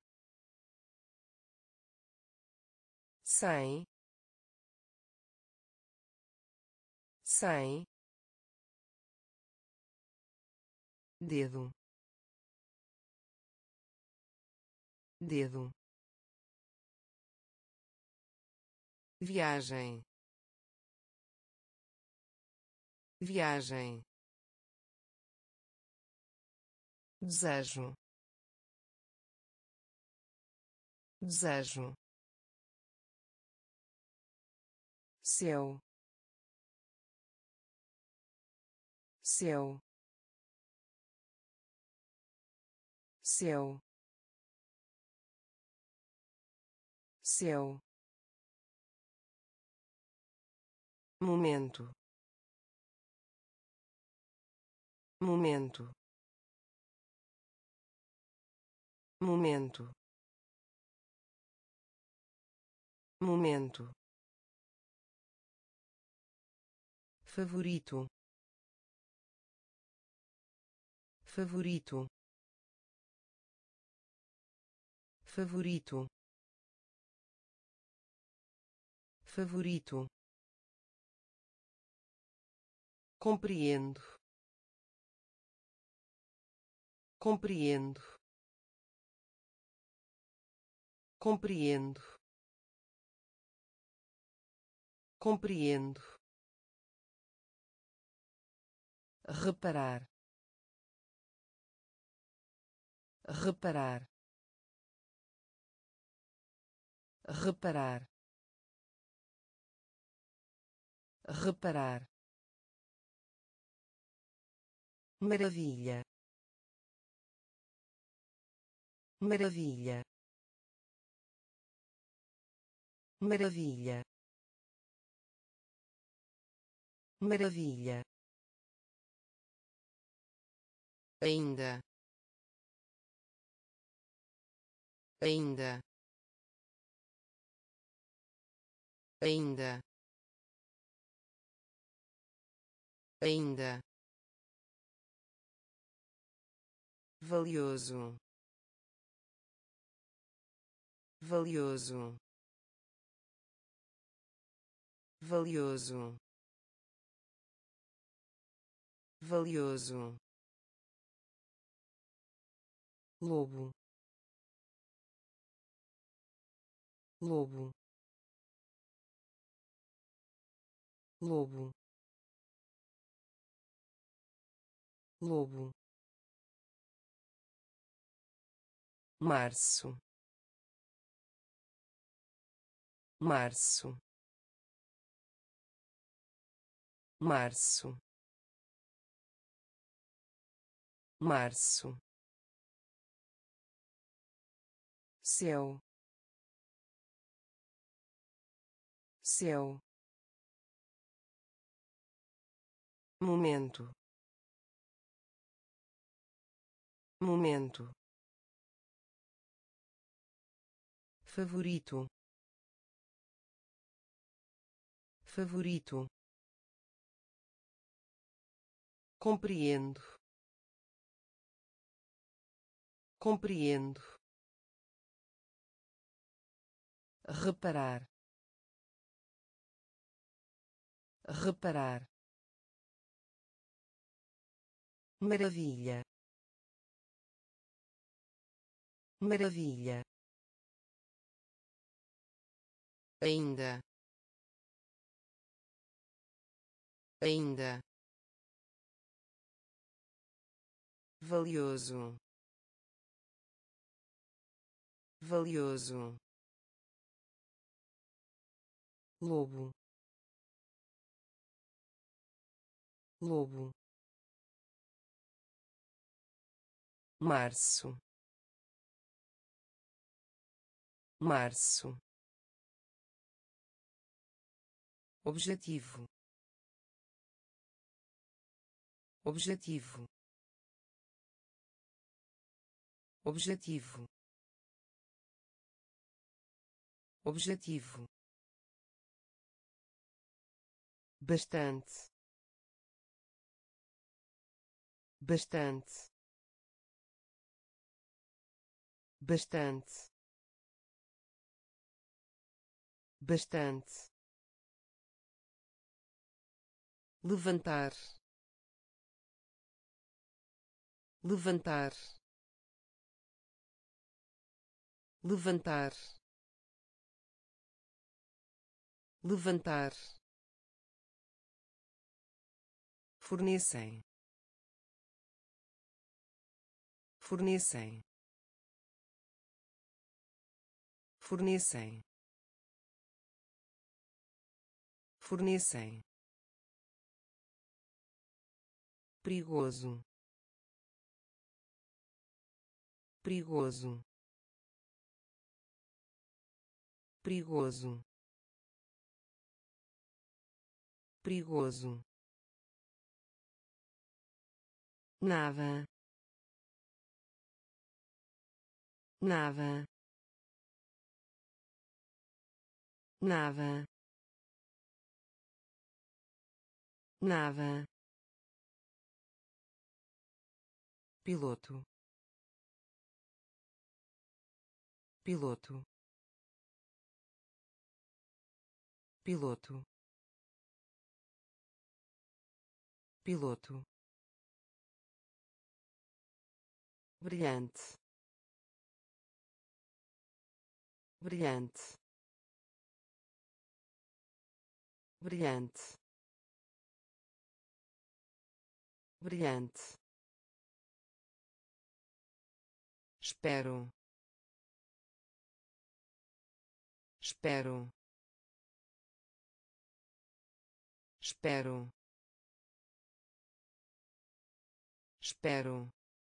sem, sem, dedo, dedo, viagem, viagem, desejo, desejo, seu, seu, seu, seu, momento, momento, momento, momento, favorito, favorito, favorito, favorito, compreendo, compreendo, compreendo, compreendo, reparar, reparar, reparar, reparar, maravilha, maravilha, maravilha, maravilha, ainda, ainda, ainda, ainda, valioso, valioso, valioso, valioso, lobo, lobo, lobo, lobo, março, março, março, março, céu, céu, momento, momento, favorito, favorito, compreendo, compreendo, reparar, reparar, maravilha, maravilha, ainda, ainda, valioso, valioso, lobo, lobo, março, março, objetivo, objetivo, objetivo, objetivo, bastante, bastante, bastante, bastante, levantar, levantar, levantar, levantar, fornecem, fornecem, fornecem, fornecem, perigoso, perigoso, perigoso, perigoso, nada, nada, nada, nada, piloto, piloto, piloto, piloto, brilhante, brilhante, brilhante, brilhante, espero, espero, espero, espero,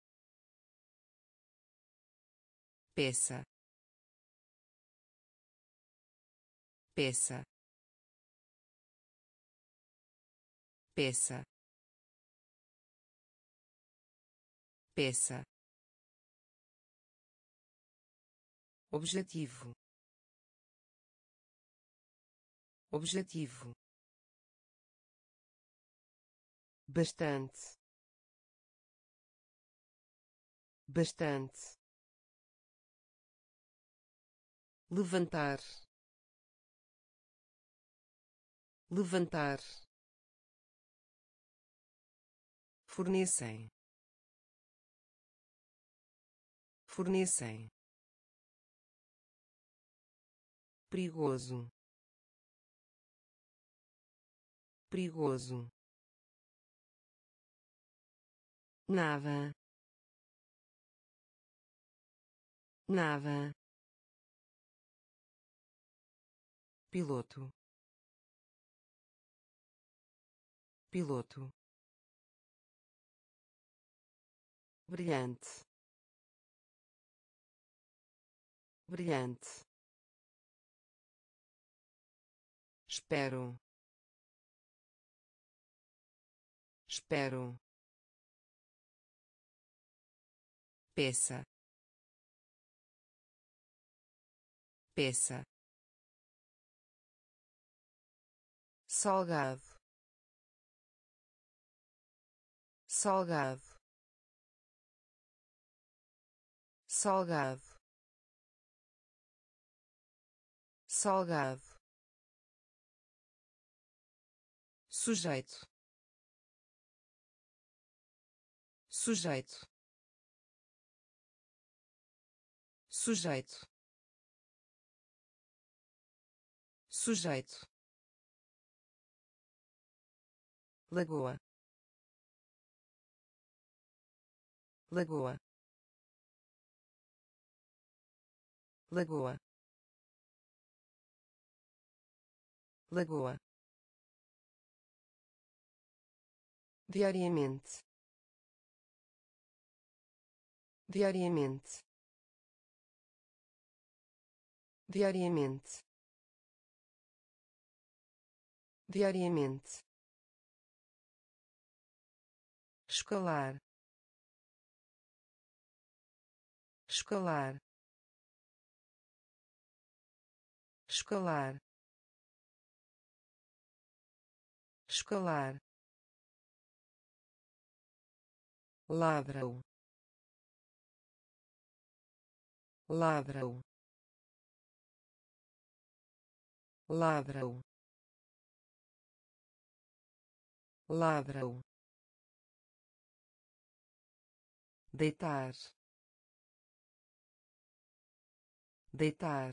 peça, peça, peça, peça, objetivo, objetivo, bastante, bastante, levantar, levantar, fornecem, fornecem, perigoso, perigoso, nada, nada, piloto, piloto, brilhante, brilhante, espero, espero, peça, peça, salgado, salgado, salgado, salgado, sujeito, sujeito, sujeito, sujeito, lagoa, lagoa, lagoa, lagoa, diariamente, diariamente, diariamente, diariamente, escalar, escalar, escalar, escalar, ladrão, ladrão, ladrão, ladrão, deitar, deitar,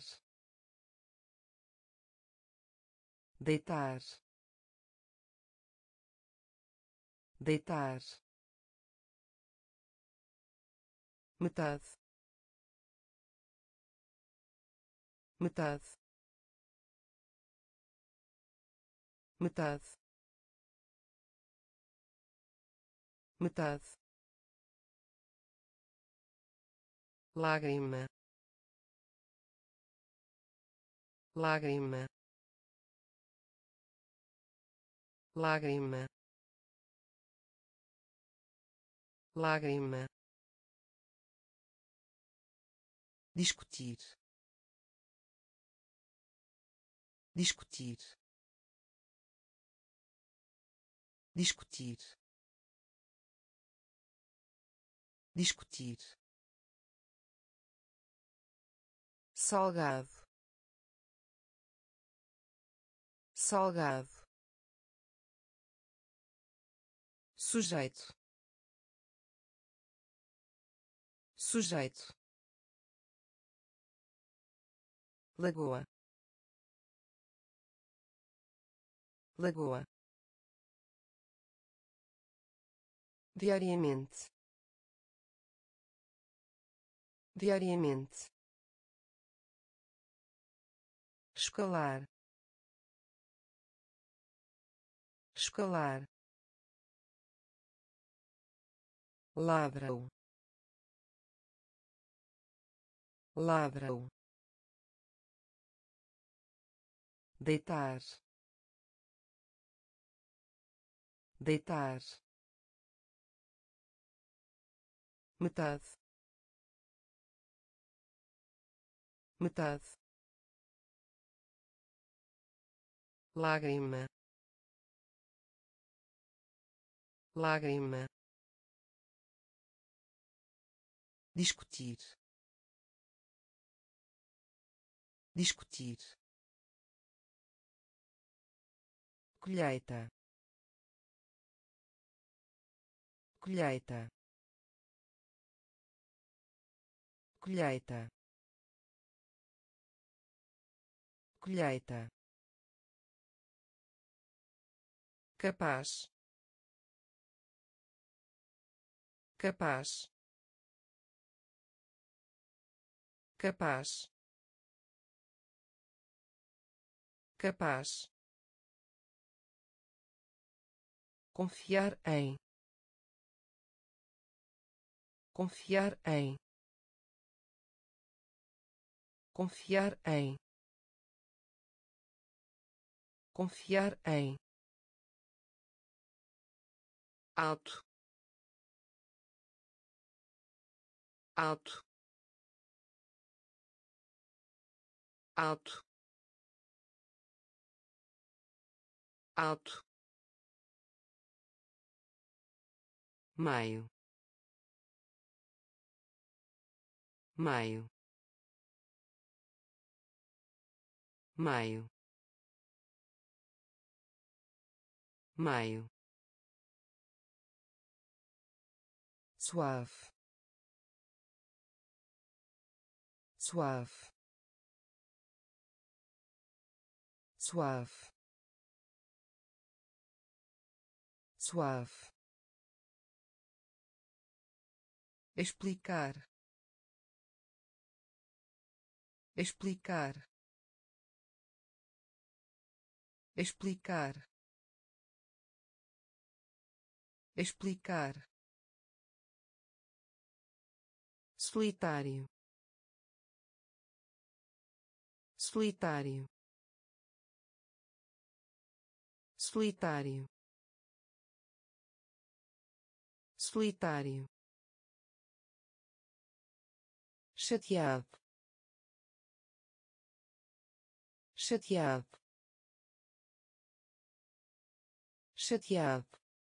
deitar, deitar, metade, metade, metade, metade, lágrima, lágrima, lágrima, lágrima, discutir, discutir, discutir, discutir, salgado, salgado, sujeito, sujeito, lagoa, lagoa, diariamente, diariamente, escalar, escalar, ladra-o, ladra-o, deitar, deitar, metade, metade, lágrima, lágrima, discutir, discutir, colheita, colheita, colheita, colheita, capaz, capaz, capaz, capaz, confiar em, confiar em, confiar em, confiar em, alto, alto, alto, alto, maio, maio, maio, maio, suave, suave, suave, suave, explicar, explicar, explicar, explicar, solitário, solitário, solitário, solitário, chateado, chateado, chateado,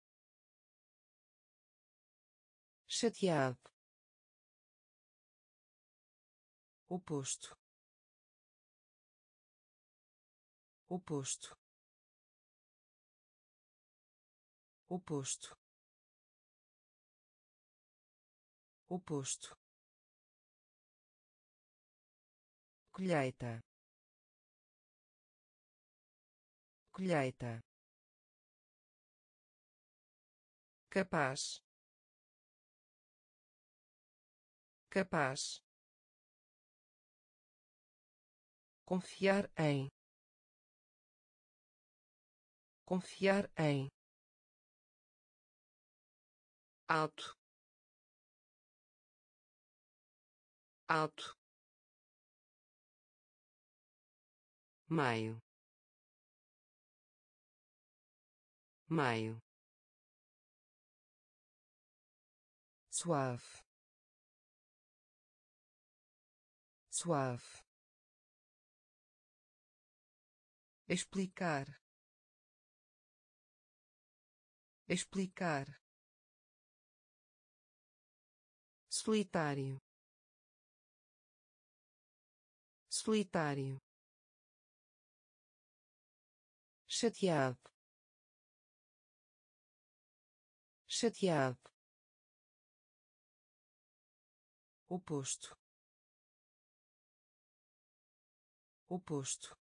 chateado, oposto, oposto, oposto, oposto, colheita, colheita, capaz, capaz, confiar em, confiar em, alto, alto, maio, maio, suave, suave, explicar, explicar, solitário, solitário, chateado, chateado, oposto, oposto,